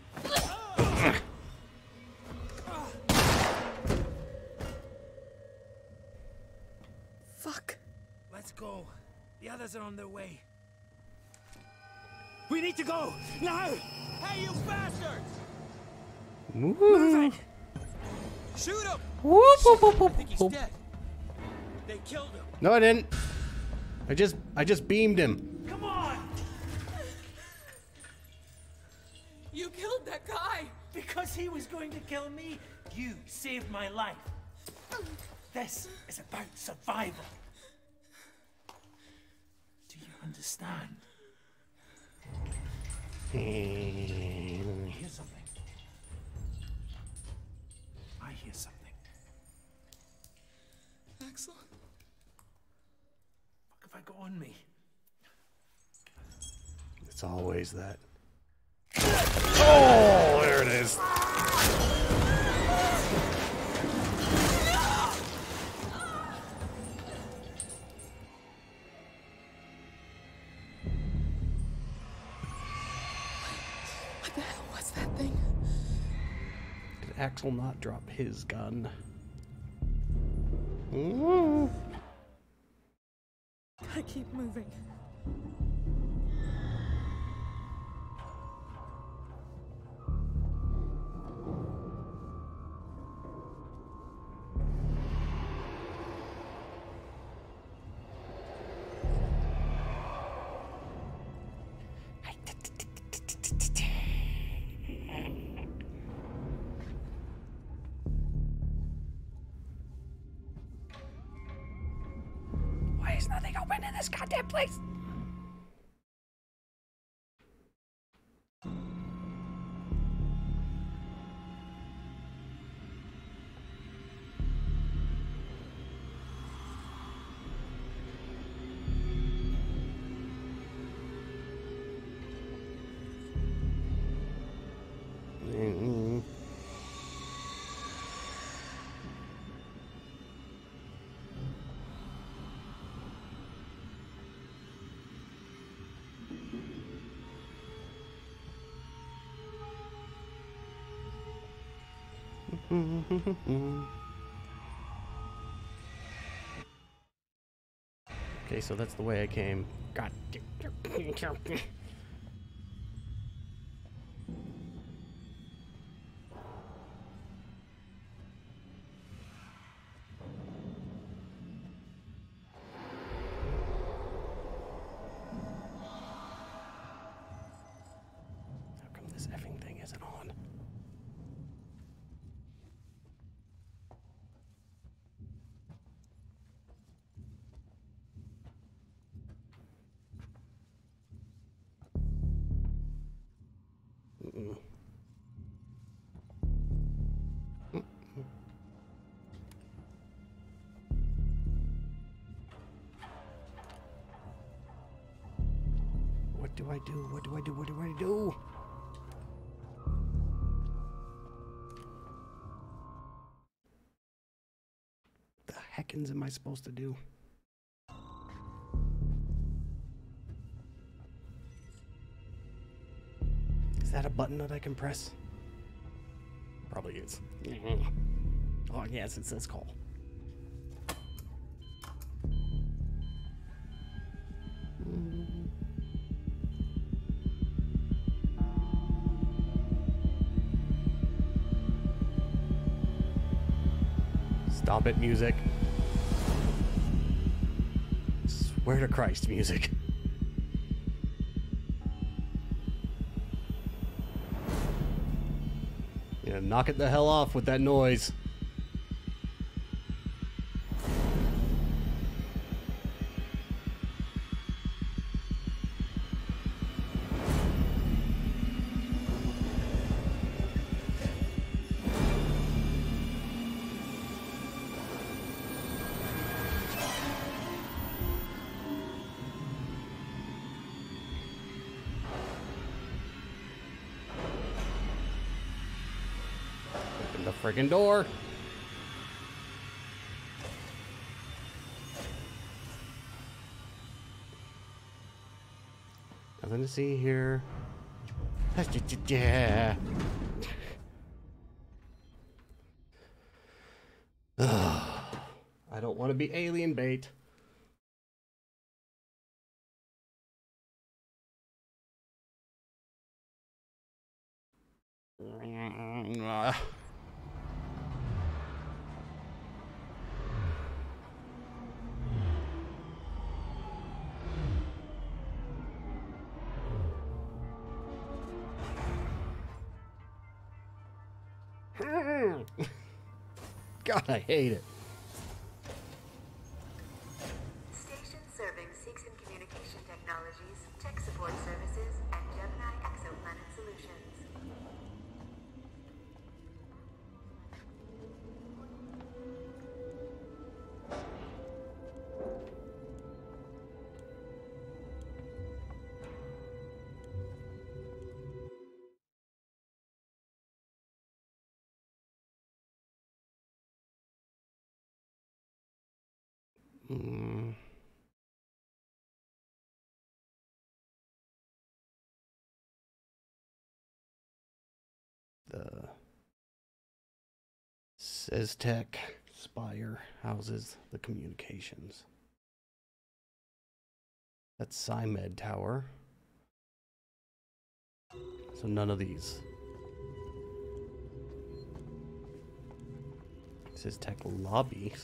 Fuck. Let's go. The others are on their way. We need to go! Now! Hey, you bastards! Move it! Shoot him! Whoop, whoop, whoop, whoop, I think he's whoop. dead. They killed him. No, I didn't. I just beamed him. Come on! You killed that guy! Because he was going to kill me, you saved my life. This is about survival. Do you understand? I hear something. I hear something. Axel? What have I got on me? It's always that. Oh, there it is. What the hell was that thing? Did Axel not drop his gun? Ooh. Gotta keep moving. Why is nothing open in this goddamn place? Mm-hmm. Okay, so that's the way I came. God damn. How come this effing thing isn't on? Mm-mm. What do I do? What do I do? What do I do? The heckins am I supposed to do? Is that a button that I can press? Probably is. Oh yes, it says call. Stomp it, music. Swear to Christ, music. Yeah, knock it the hell off with that noise. The friggin' door. Nothing to see here. Yeah. I don't want to be alien bait. God, I hate it. Station serving Seegson Communication Technologies, Tech Support Services, and Gemini Exoplanet Solutions. The SysTech Spire houses the communications. That's SciMed Tower. So none of these. SysTech Lobbies.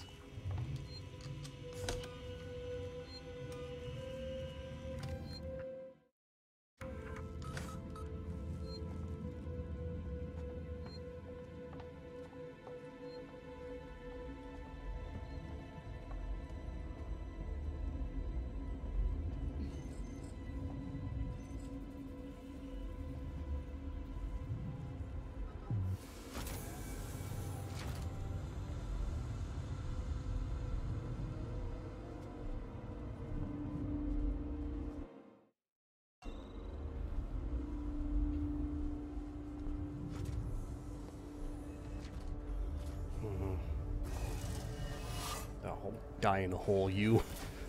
Oh, die in a hole, you.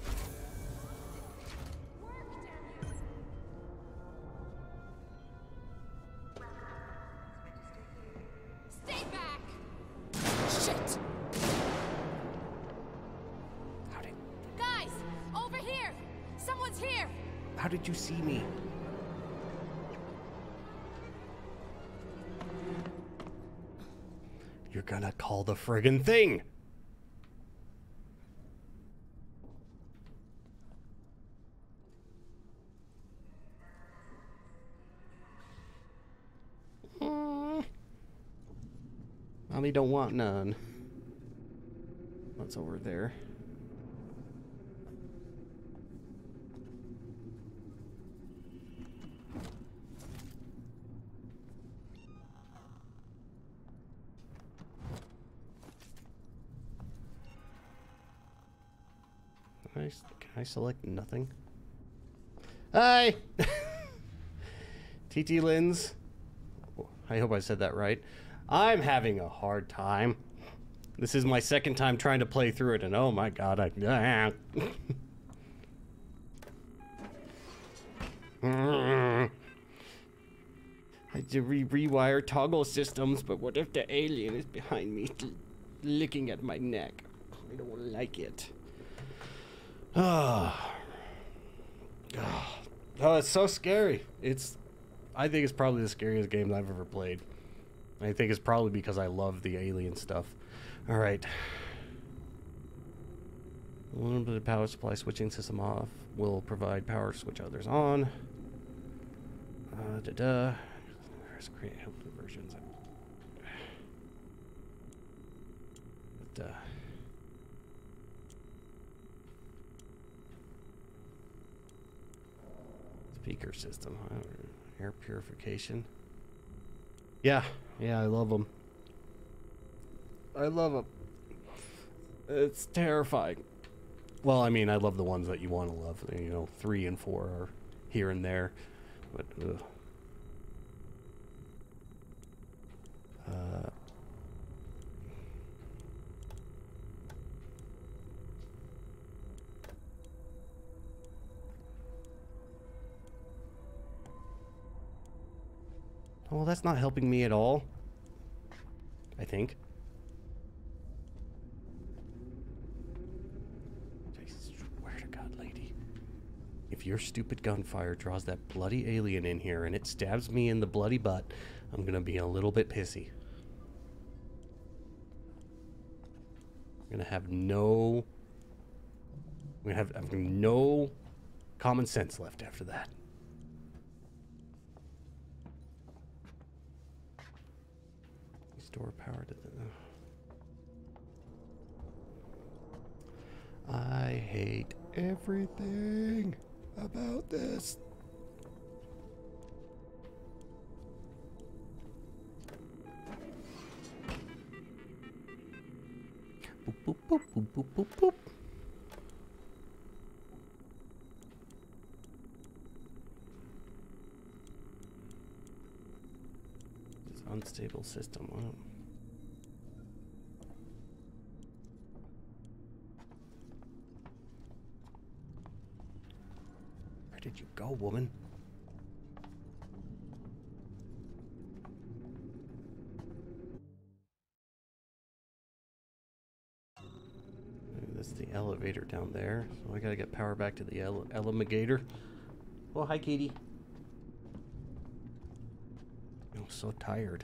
Stay back! Shit! Guys, over here! How did you see me? You're gonna call the friggin' thing! Mommy don't want none. What's over there? Can I select nothing? Hi! TT Lens. I hope I said that right. I'm having a hard time. This is my second time trying to play through it, and oh my god, I had to rewire toggle systems, but what if the alien is behind me licking at my neck? I don't like it. Oh, it's so scary. I think it's probably the scariest game I've ever played. I think it's probably because I love the alien stuff. All right. A little bit of power supply switching system off. Will provide power to switch others on. Let's create helpful versions. Speaker system. Air purification. Yeah, I love them. I love them. It's terrifying. Well, I mean, I love the ones that you want to love. You know, 3 and 4 are here and there, but well, that's not helping me at all. I think. I swear to God, lady. If your stupid gunfire draws that bloody alien in here and it stabs me in the bloody butt, I'm gonna be a little bit pissy. I'm gonna have no common sense left after that. Restore power to the... I hate everything about this. Boop, boop, boop, boop, boop, boop, boop. It's an unstable system. Wow. Where did you go, woman? That's the elevator down there. So I gotta get power back to the elevator. Oh, hi, Katie. I'm so tired.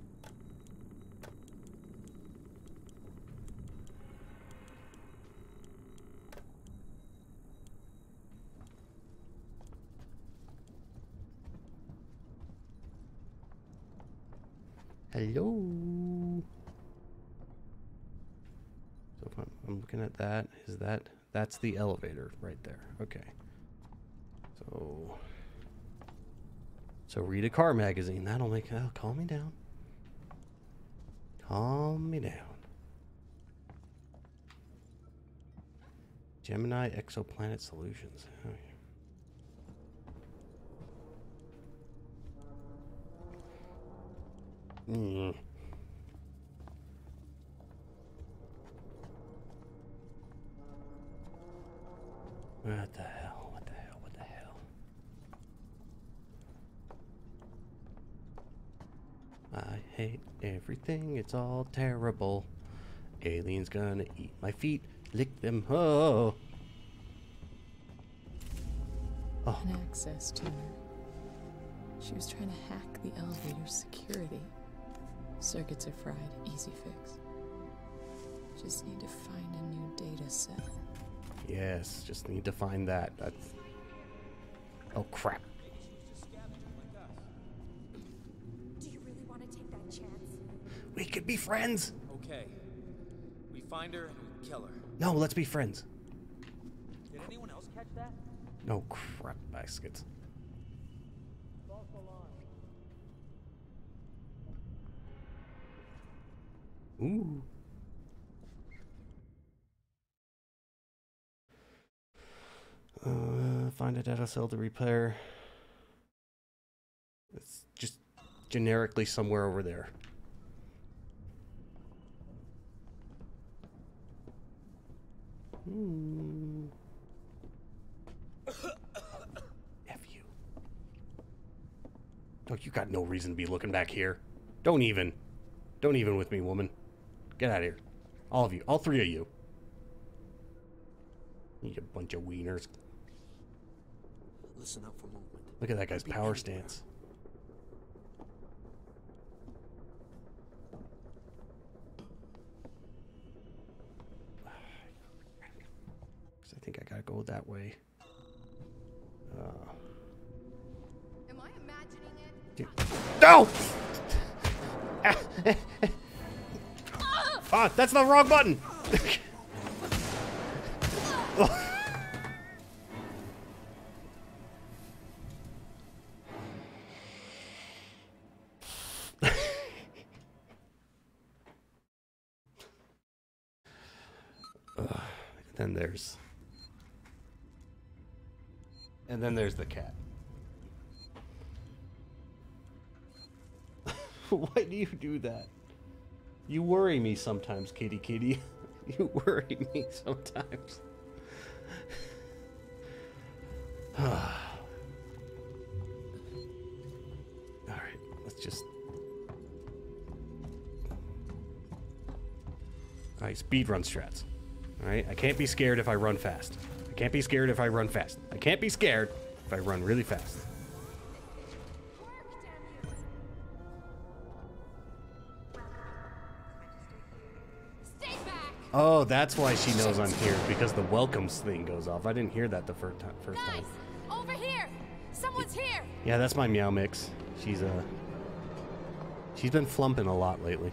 Hello. So if I'm looking at that, that's the elevator right there. Okay. So read a car magazine. That'll calm me down. Calm me down. Gemini Exoplanet Solutions. Oh, yeah. What the hell? What the hell? What the hell? I hate everything. It's all terrible. Alien's gonna eat my feet. Lick them. Oh. Oh. An access tuner. She was trying to hack the elevator's security. Circuits are fried. Easy fix. Just need to find a new data set. Yes, just need to find that. That's... Oh, crap. Do you really want to take that chance? We could be friends. Okay. We find her and we kill her. No, let's be friends. Did anyone else catch that? No, crap baskets. Ooh. Find a data cell to repair. It's just generically somewhere over there. F you. Oh, you got no reason to be looking back here. Don't even. Don't even with me, woman. Get out of here. All of you. All three of you. You bunch of wieners. Listen up for movement. Look at that guy's power stance. I think I gotta go that way. Am I imagining it? No! Ah, that's the wrong button! And then there's the cat. Why do you do that? You worry me sometimes, kitty kitty. You worry me sometimes. Alright, let's just... Alright, speedrun strats. Alright, I can't be scared if I run fast. I can't be scared if I run fast. I can't be scared if I run really fast. Oh, that's why she knows I'm here, because the welcomes thing goes off. I didn't hear that the first time. Guys, over here! Someone's here! Yeah, that's my Meow Mix. She's been flumping a lot lately.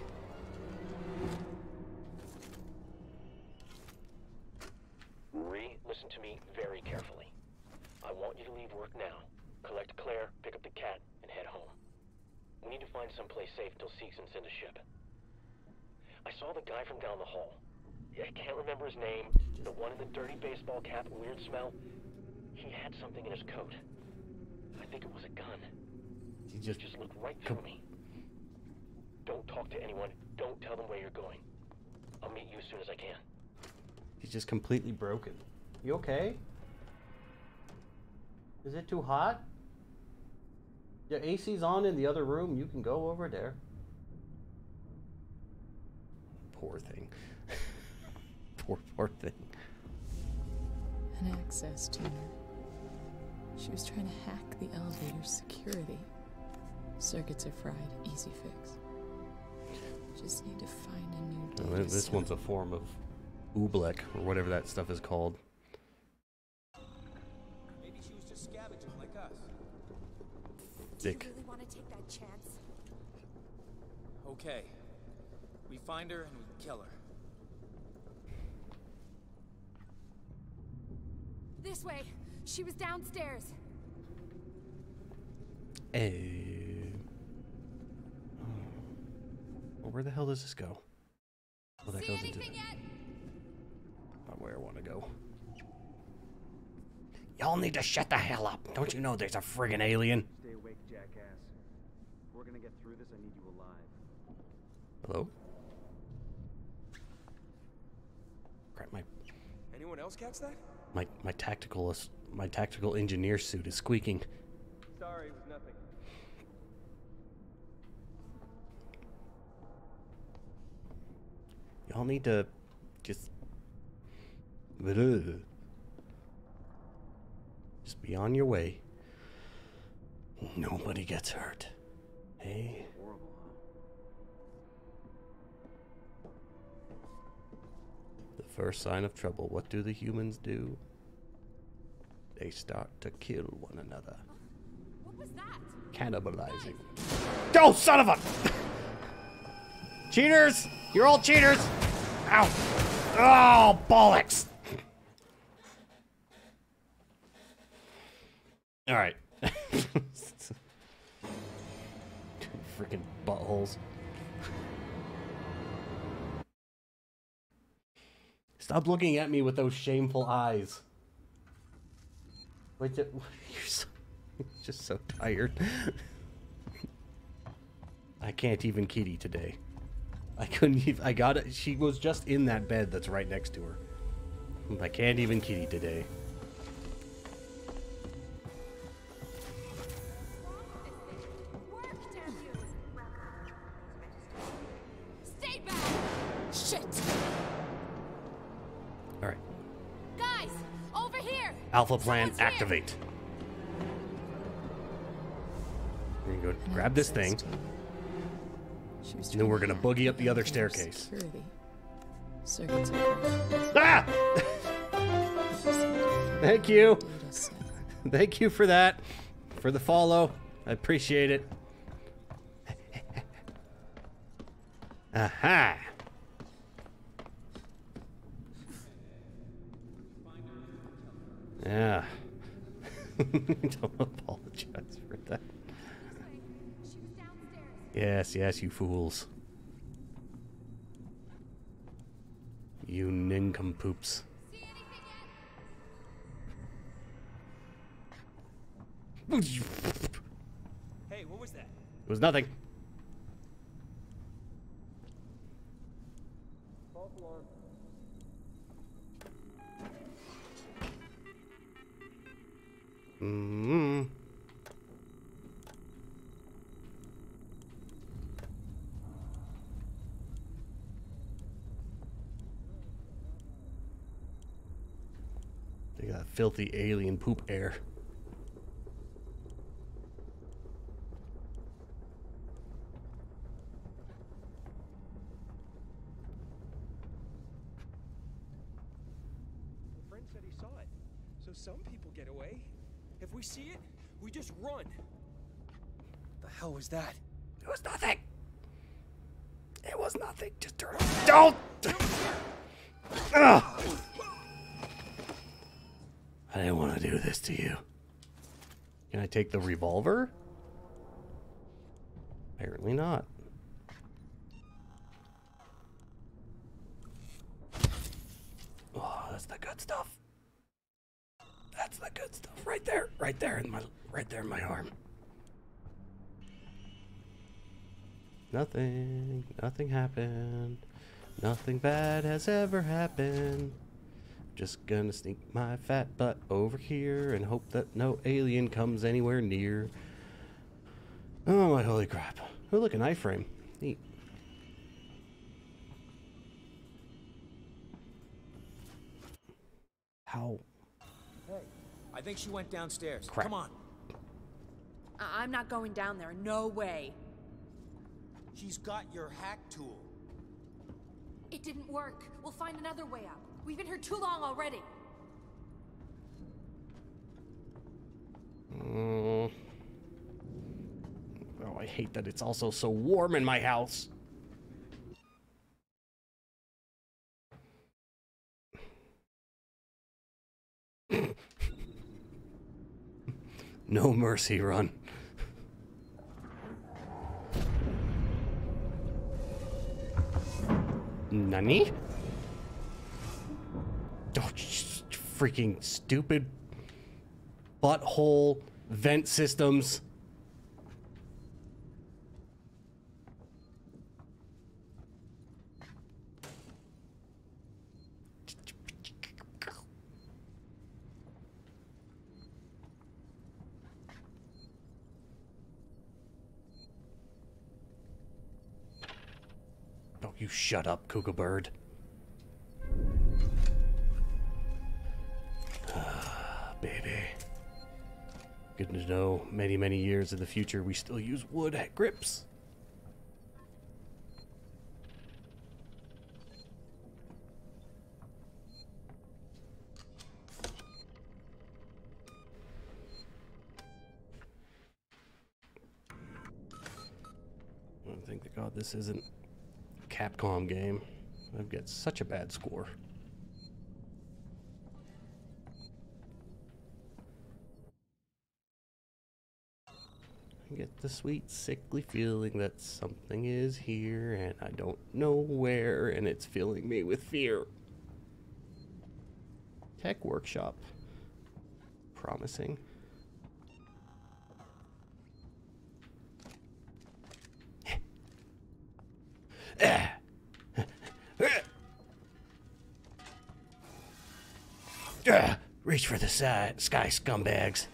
Ree, listen to me very carefully. I want you to leave work now. Collect Claire, pick up the cat, and head home. We need to find someplace safe till Seegson sends a ship. I saw the guy from down the hall. I can't remember his name. The one in the dirty baseball cap, weird smell. He had something in his coat. I think it was a gun. He just looked right through me. Don't talk to anyone. Don't tell them where you're going. I'll meet you as soon as I can. He's just completely broken. You okay? Is it too hot? Your AC's on in the other room. You can go over there. Poor thing. Poor thing. An access tuner. She was trying to hack the elevator's security. Circuits are fried. Easy fix. Just need to find a new data This set. one's a form of oobleck, or whatever that stuff is called. Maybe she was just scavenging like us. Dick. Do you really want to take that chance? Okay. We find her and we kill her. This way! She was downstairs! Well, where the hell does this go? Well, that See goes into anything yet? not where I want to go. Y'all need to shut the hell up. Don't you know there's a friggin' alien? Stay awake, jackass. If we're gonna get through this, I need you alive. Hello? Crap, Anyone else catch that? my tactical engineer suit is squeaking. Sorry, it was nothing. Y'all need to just Be on your way. Nobody gets hurt. Hey? The first sign of trouble, what do the humans do? They start to kill one another. What was that? Cannibalizing. Oh, son of a... Cheaters! You're all cheaters! Ow! Oh, bollocks! Alright. Freaking buttholes. Stop looking at me with those shameful eyes. Wait, you're just so tired. I can't even kitty today. I couldn't even, I got it. She was just in that bed that's right next to her. I can't even kitty today. Stay back! Shit! Alright. Guys, over here! Alpha plan activate. We're gonna go grab this thing. And then we're gonna boogie up the other staircase. Ah! Thank you. Thank you for that. For the follow. I appreciate it. Aha! Yeah. Don't apologize for that. Yes, yes, you fools. You nincompoops. Hey, what was that? It was nothing. Mm-hmm. They got filthy alien poop air. My friend said he saw it. So some people get away. If we see it, we just run. The hell was that? It was nothing. It was nothing. Just turn around. Don't! Ugh. I didn't want to do this to you. Can I take the revolver? Apparently not. Oh, that's the good stuff. That's the good stuff. Right there in my arm. Nothing happened. Nothing bad has ever happened. Just gonna sneak my fat butt over here and hope that no alien comes anywhere near. Oh my holy crap. Oh look, an iframe. Neat. How? Hey, I think she went downstairs. Crap. Come on. I'm not going down there. No way. She's got your hack tool. It didn't work. We'll find another way up. We've been here too long already. Oh, I hate that it's also so warm in my house. No mercy, run. Nani? Oh, freaking stupid butthole vent systems. Oh, you shut up, Cuckoo Bird. Baby. Good to know many, many years in the future we still use wood grips. Thank God this isn't a Capcom game. I've got such a bad score. I get the sweet, sickly feeling that something is here and I don't know where, and it's filling me with fear. Tech workshop. Promising. Reach for the sky, scumbags.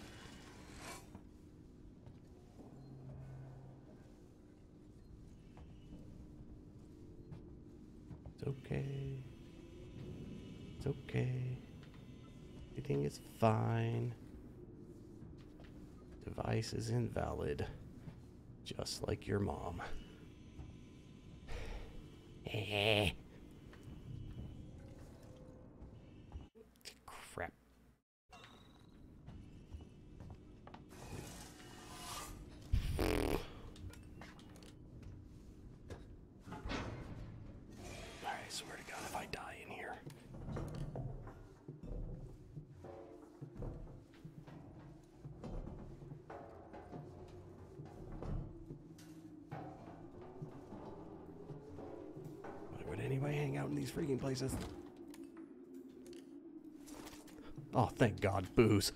It's okay. It's okay. Everything is fine. Device is invalid. Just like your mom. Crap. I swear to God, if I die in here. Why would anybody hang out in these freaking places? Oh, thank God, booze.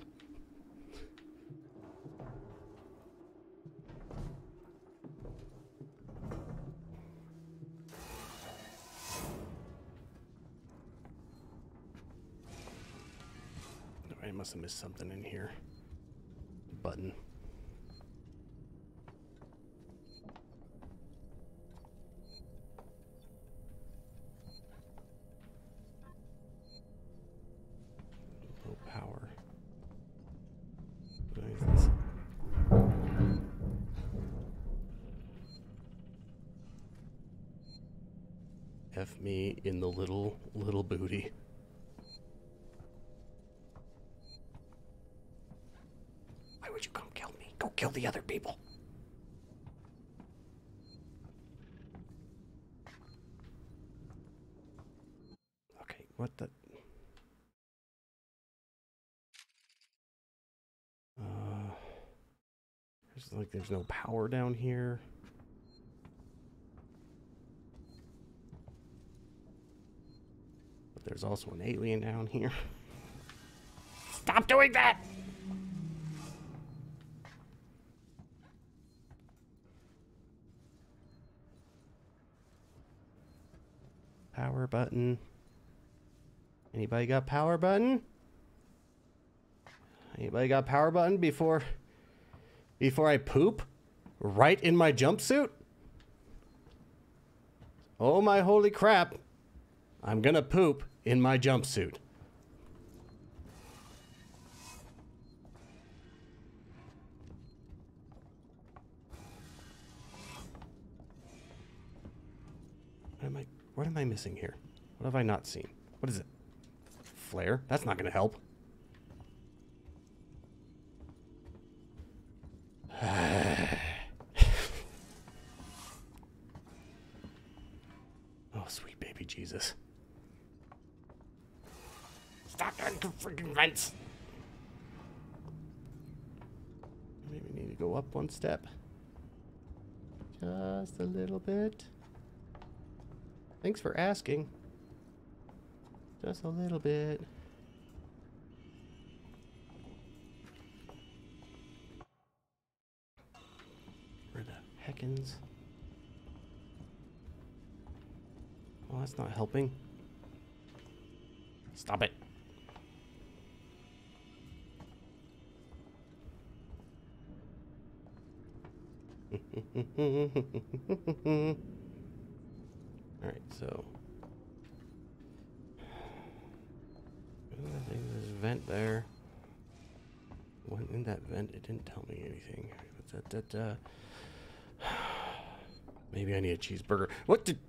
I must have missed something in here. Button. Low power. What is this? F me in the little booty. Why would you come kill me? Go kill the other people. Okay, what the? There's no power down here. But there's also an alien down here. Stop doing that! Power button. Anybody got power button? Anybody got power button before I poop right in my jumpsuit? Oh my holy crap. I'm gonna poop in my jumpsuit. What am I missing here? What have I not seen? What is it? Flare? That's not gonna help. Oh, sweet baby Jesus. Stop going to freaking vents! Maybe we need to go up one step. Just a little bit. Thanks for asking. Just a little bit. Where the heckins? Well, that's not helping. Stop it. Alright, so I think there's a vent there. Went in that vent. It didn't tell me anything. Maybe I need a cheeseburger. What did...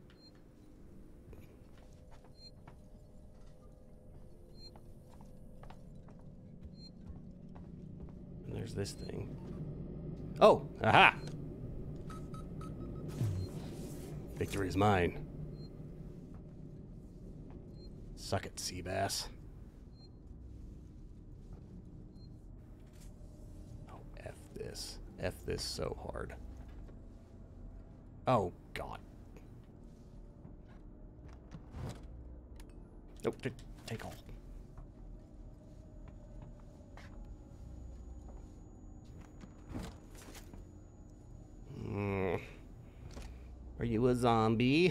And there's this thing. Oh! Aha! Victory is mine. Suck it, sea bass. Oh, F this. F this so hard. Oh, God. Nope, take all. Are you a zombie?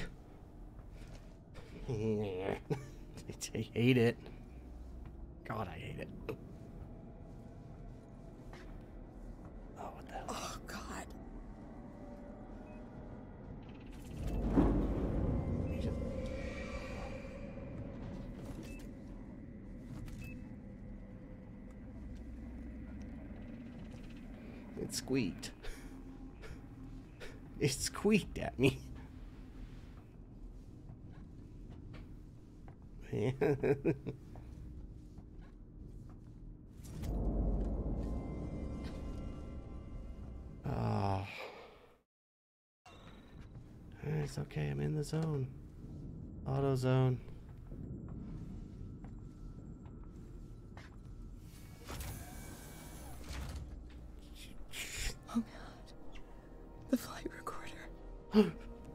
I hate it. God, I hate it. Oh, what the hell? Oh, God. It squeaked. It squeaked at me. Oh. It's okay, I'm in the zone. Auto zone. Oh, God. The flight recorder.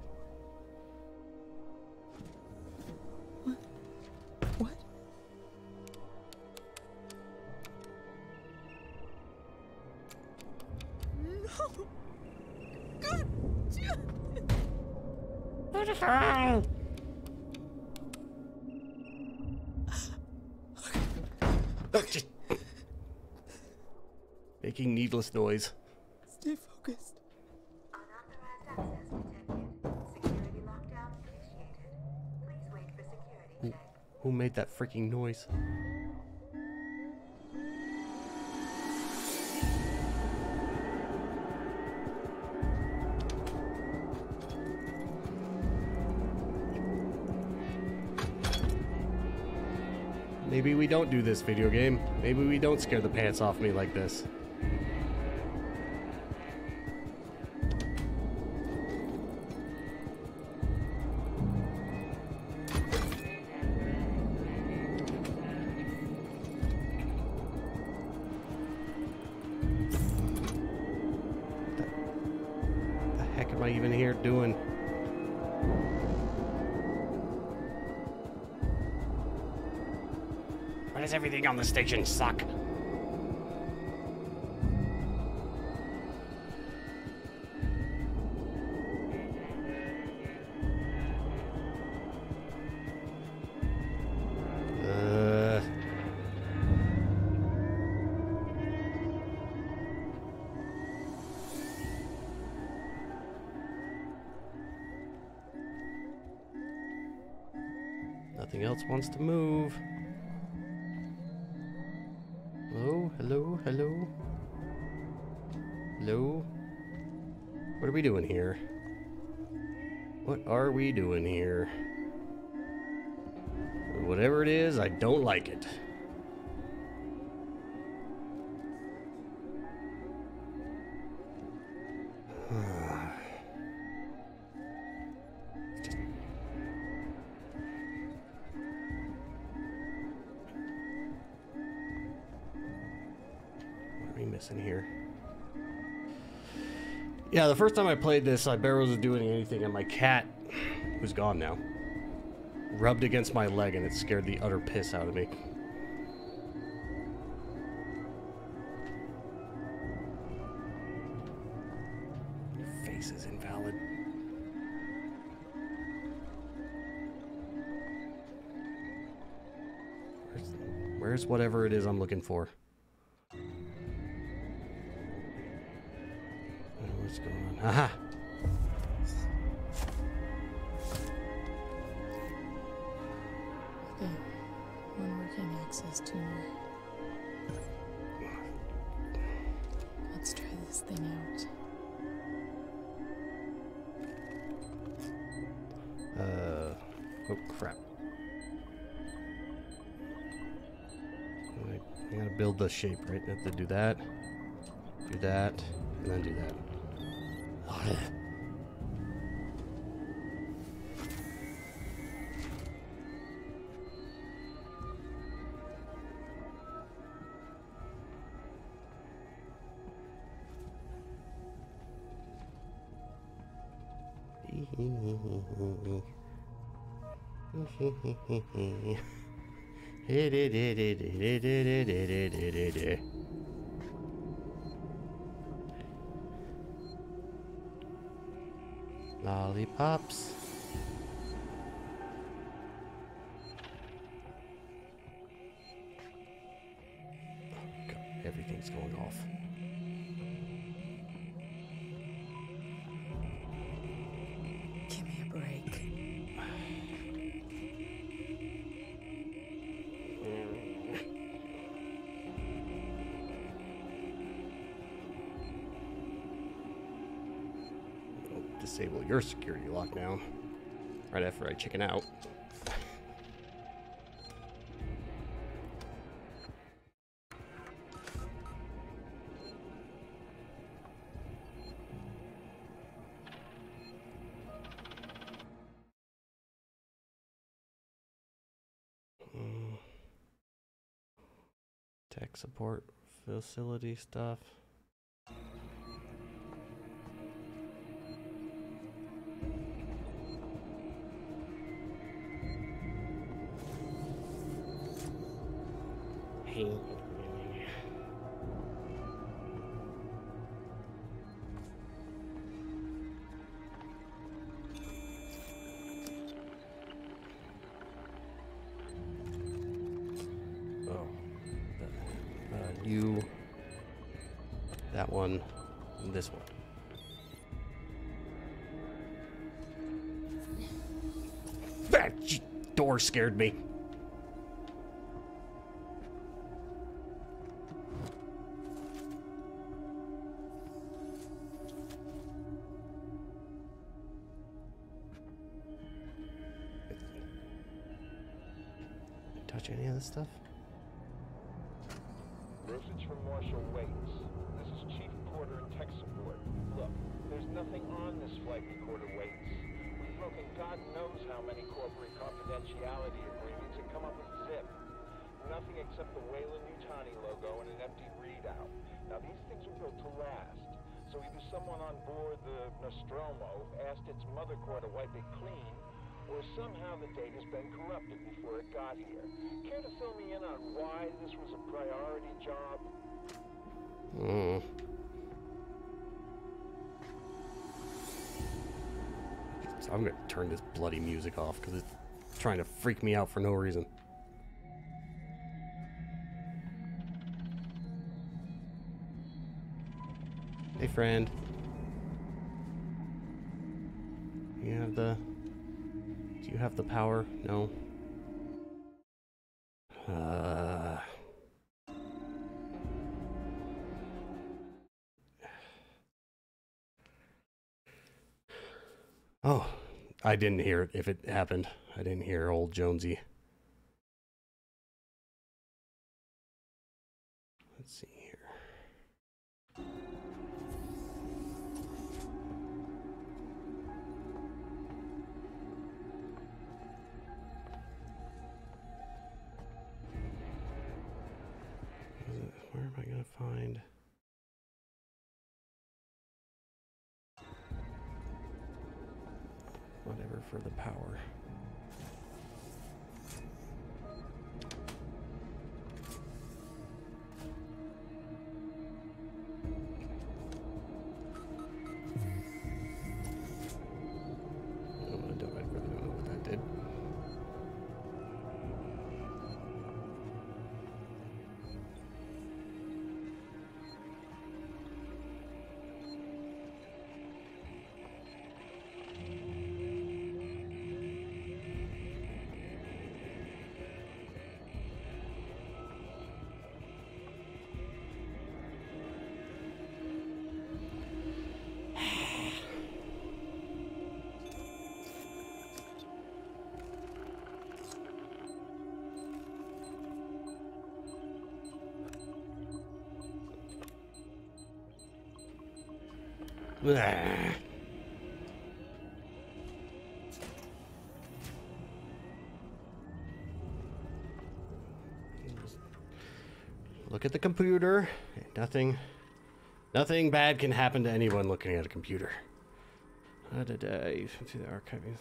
What? No! God! Just making needless noise. Stay focused. Unauthorized access detected. Security lockdown initiated. Please wait for security check. Who made that freaking noise? Maybe we don't do this video game. Maybe we don't scare the pants off me like this. What the heck am I even here doing? Why does everything on the station suck? Nothing else wants to move. Hello, hello, hello. Hello? What are we doing here? What are we doing here? Whatever it is, I don't like it. In here. Yeah, the first time I played this, I barely was doing anything, and my cat, who's gone now, rubbed against my leg, and it scared the utter piss out of me. Your face is invalid. Where's whatever it is I'm looking for? What's going on? Aha! Okay. One working access tuner. Oh, crap. I gotta build the shape, right? I have to do that, and then do that. Oh, yeah. Lollipops. God, everything's going off. Give me a break. Disable your security lockdown right after I chicken out. Tech support facility stuff. You, that one, and this one. That door scared me. Touch any of this stuff? Message from Marshal Waits. This is Chief Porter in tech support. Look, there's nothing on this flight recorder, Waits. We've broken God knows how many corporate confidentiality agreements and come up with zip. Nothing except the Weyland-Yutani logo and an empty readout. Now these things are built to last. So either someone on board the Nostromo asked its mother core to wipe it clean, or somehow the data's been corrupted before it got here. Care to fill me in on why this was a priority job? So I'm gonna turn this bloody music off because it's trying to freak me out for no reason. Hey, friend. You have the... Do you have the power? No. Oh, I didn't hear it if it happened. I didn't hear old Jonesy. Let's see here. Where am I going to find... whatever for the power. I really don't know what that did. Ah. Look at the computer. Nothing bad can happen to anyone looking at a computer. You can see the archiving.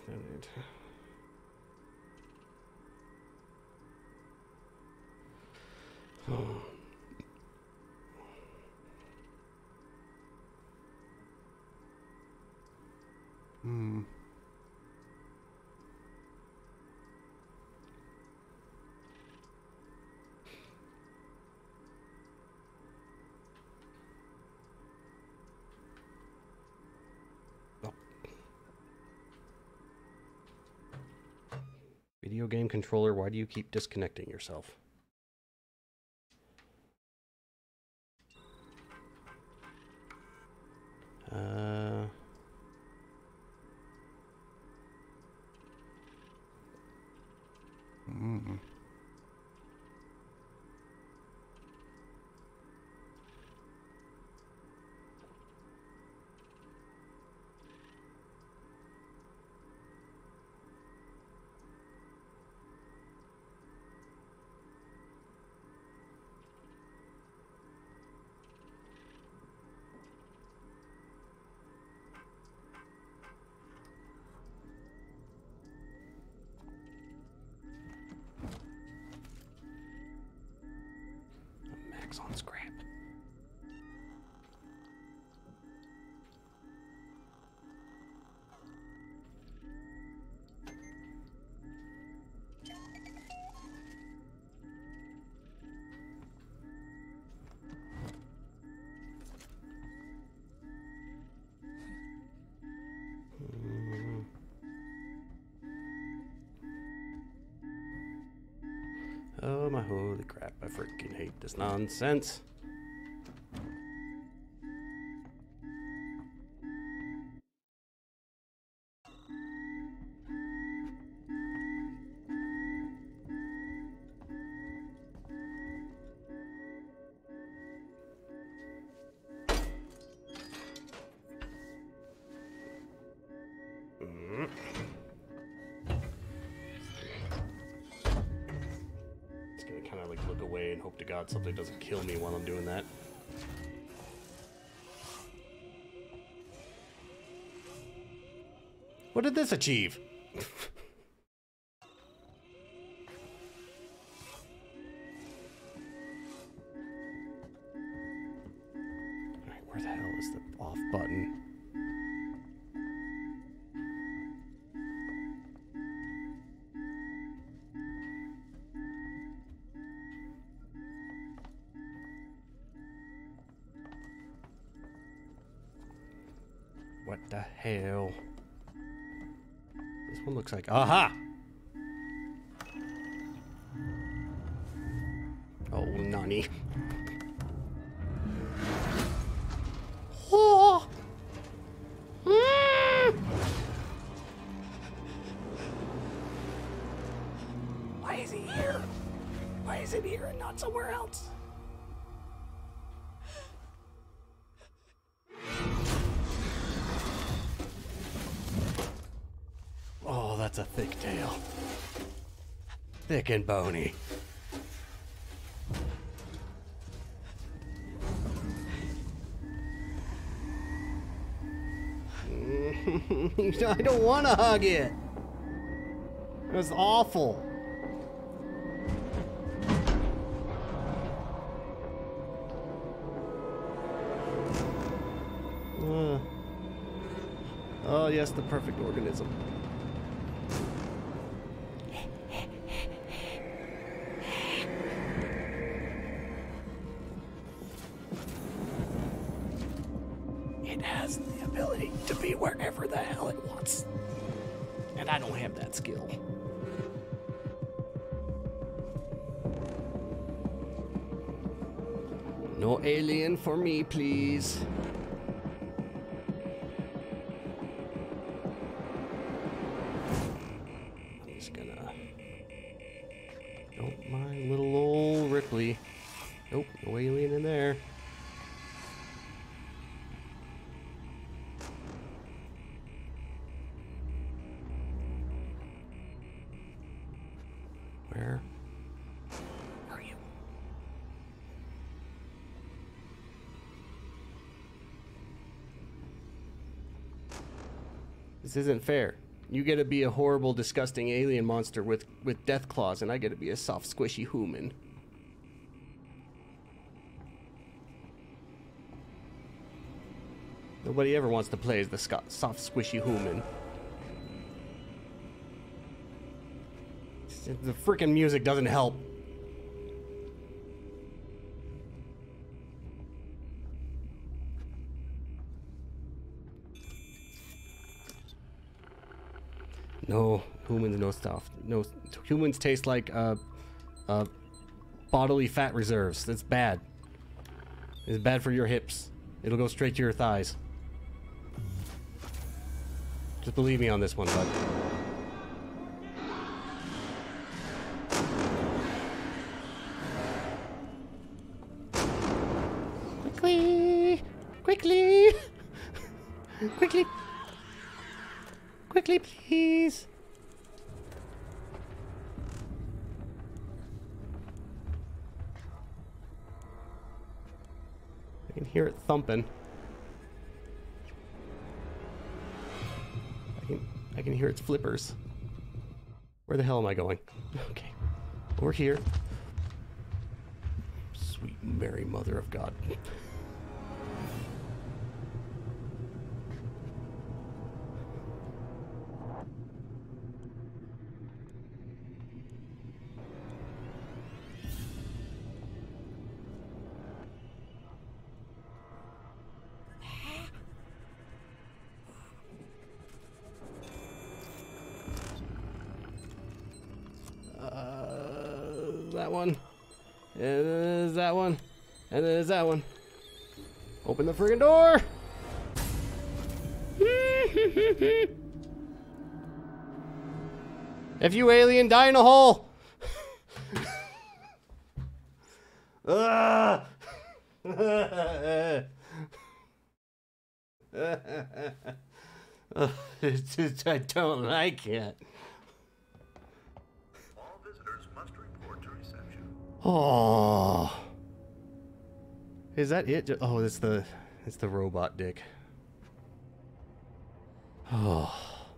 Oh. Hmm. Video game controller, why do you keep disconnecting yourself? On scrap. Oh my holy crap, I freaking hate this nonsense. God, something doesn't kill me while I'm doing that. What did this achieve? Alright, where the hell is the off button? What the hell? This one looks like... Aha! Oh, Nani. Oh! Why is he here? Why is it here and not somewhere else? Oh, that's a thick tail. Thick and bony. I don't want to hug it. It was awful. Oh, yes, the perfect organism. It has the ability to be wherever the hell it wants. And I don't have that skill. No alien for me, please. I'm just gonna... Don't mind little old Ripley. Nope, no alien in there. Where are you? This isn't fair. You get to be a horrible, disgusting alien monster with death claws, and I get to be a soft, squishy human. Nobody ever wants to play as the soft, squishy human. The freaking music doesn't help. No, humans no stuff. No, humans taste like bodily fat reserves. That's bad. It's bad for your hips. It'll go straight to your thighs. Just believe me on this one, bud. Quickly! Quickly! Quickly! Quickly, please! I can hear it thumping. I can hear its flippers. Where the hell am I going? Okay. Over here. Sweet Mary, Mother of God. That one. And there's that one. And there's that one. Open the friggin' door! If you alien, die in a hole! It's just, I don't like it. Oh, is that it? Oh, it's the robot dick. Oh.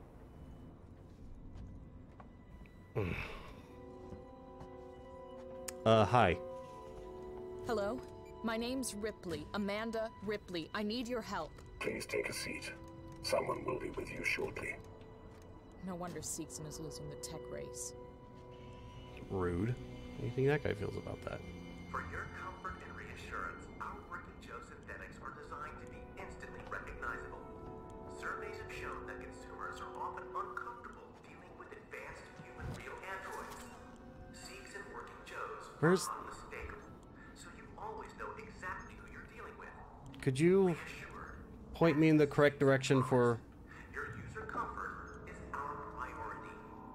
Hi. Hello? My name's Ripley. Amanda Ripley. I need your help. Please take a seat. Someone will be with you shortly. No wonder Seegson is losing the tech race. Rude. What do you think that guy feels about that? For your comfort and reassurance, our working Joe synthetics are designed to be instantly recognizable. Surveys have shown that consumers are often uncomfortable dealing with advanced human real androids. Seegson working Joes are unmistakable, so you always know exactly who you're dealing with. Could you point me in the correct direction for... Your user comfort is our priority.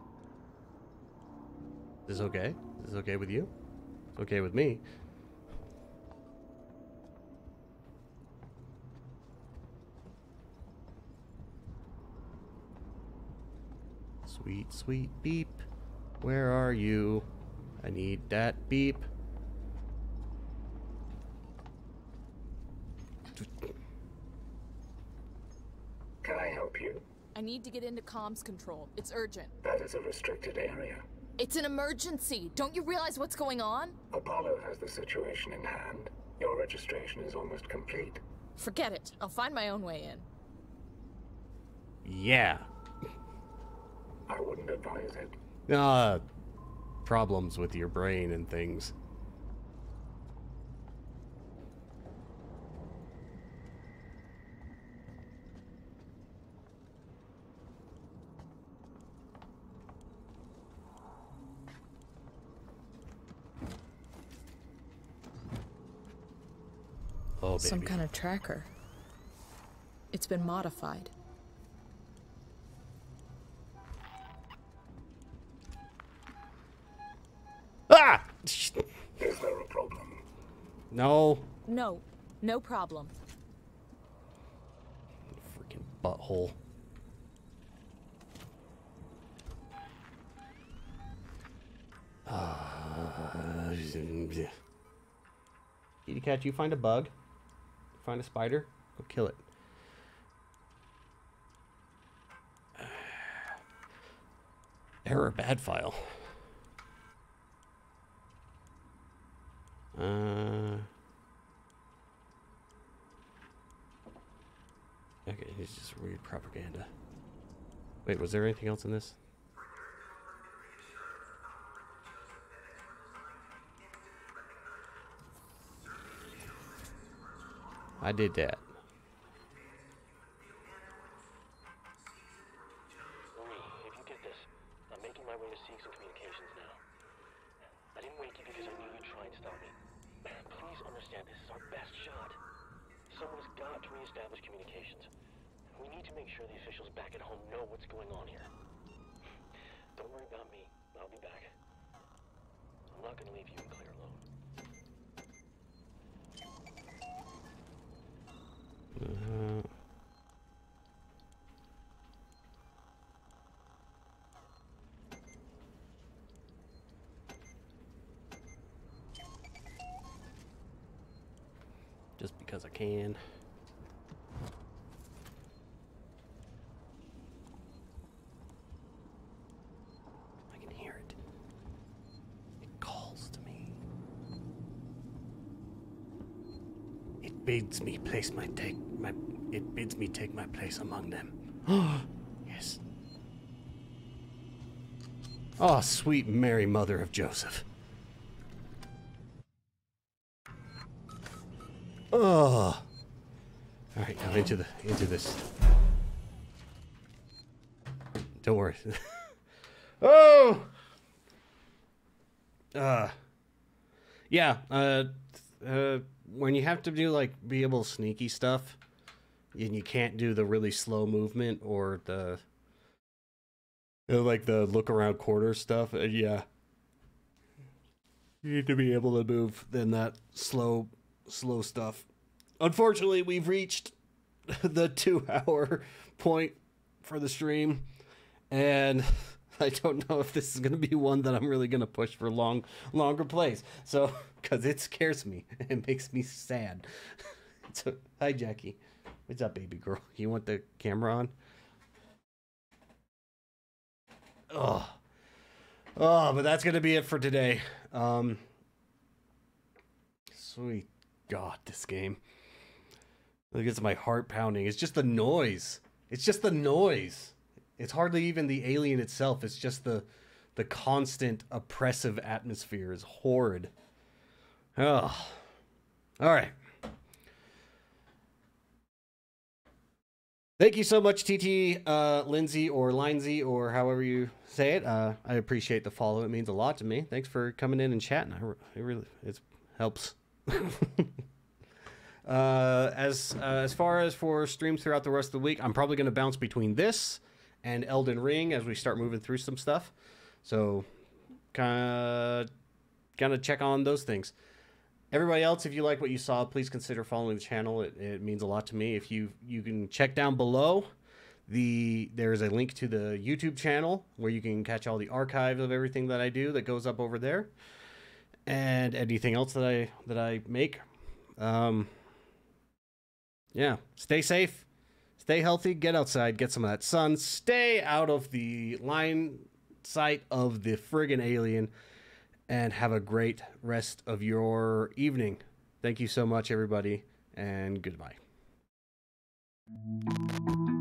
Is this okay? Is this okay with you? It's okay with me. Sweet, sweet beep. Where are you? I need that beep. Can I help you? I need to get into comms control. It's urgent. That is a restricted area. It's an emergency. Don't you realize what's going on? Apollo has the situation in hand. Your registration is almost complete. Forget it. I'll find my own way in. Yeah. I wouldn't advise it. Problems with your brain and things. Oh, baby. Some kind of tracker. It's been modified. Ah! Is there a problem? No. No. No problem. Freaking butthole. Kitty cat, you find a bug, find a spider, go kill it. Error bad file. Okay, it's just weird propaganda. Wait, was there anything else in this? I did that. Marie, if you get this, I'm making my way to Seegson Communications now. I didn't wake you because I knew you'd try and stop me. Please understand, this is our best shot. Someone's got to reestablish communications. We need to make sure the officials back at home know what's going on here. Don't worry about me. I'll be back. I'm not going to leave you and Claire alone. Just because I can. I can hear it. It calls to me. It bids me take my place among them. Yes. Oh, sweet Mary, mother of Joseph. Oh. All right, now into this. Don't worry. Oh. Yeah. When you have to do be able to sneaky stuff, and you can't do the really slow movement or the the look around corner stuff, yeah, you need to be able to move then that slow stuff. Unfortunately, we've reached the 2-hour point for the stream, and I don't know if this is going to be one that I'm really going to push for longer plays. So, because it scares me, it makes me sad. So, hi Jackie, what's up, baby girl? You want the camera on? Oh, but that's going to be it for today. Sweet God, this game. Look, it's my heart pounding. It's just the noise. It's just the noise. It's hardly even the alien itself. It's just the constant oppressive atmosphere is horrid. Oh. All right. Thank you so much, TT, Lindsay, or Lindsay, or however you say it. I appreciate the follow. It means a lot to me. Thanks for coming in and chatting. It helps. As far as for streams throughout the rest of the week, I'm probably going to bounce between this and Elden Ring as we start moving through some stuff. So, kind of check on those things. Everybody else, if you like what you saw, please consider following the channel. It means a lot to me. If you can check down below, there's a link to the YouTube channel where you can catch all the archive of everything that I do that goes up over there, and anything else that I make. Yeah, stay safe, stay healthy, get outside, get some of that sun, stay out of the line sight of the friggin' alien, and have a great rest of your evening. Thank you so much, everybody, and goodbye.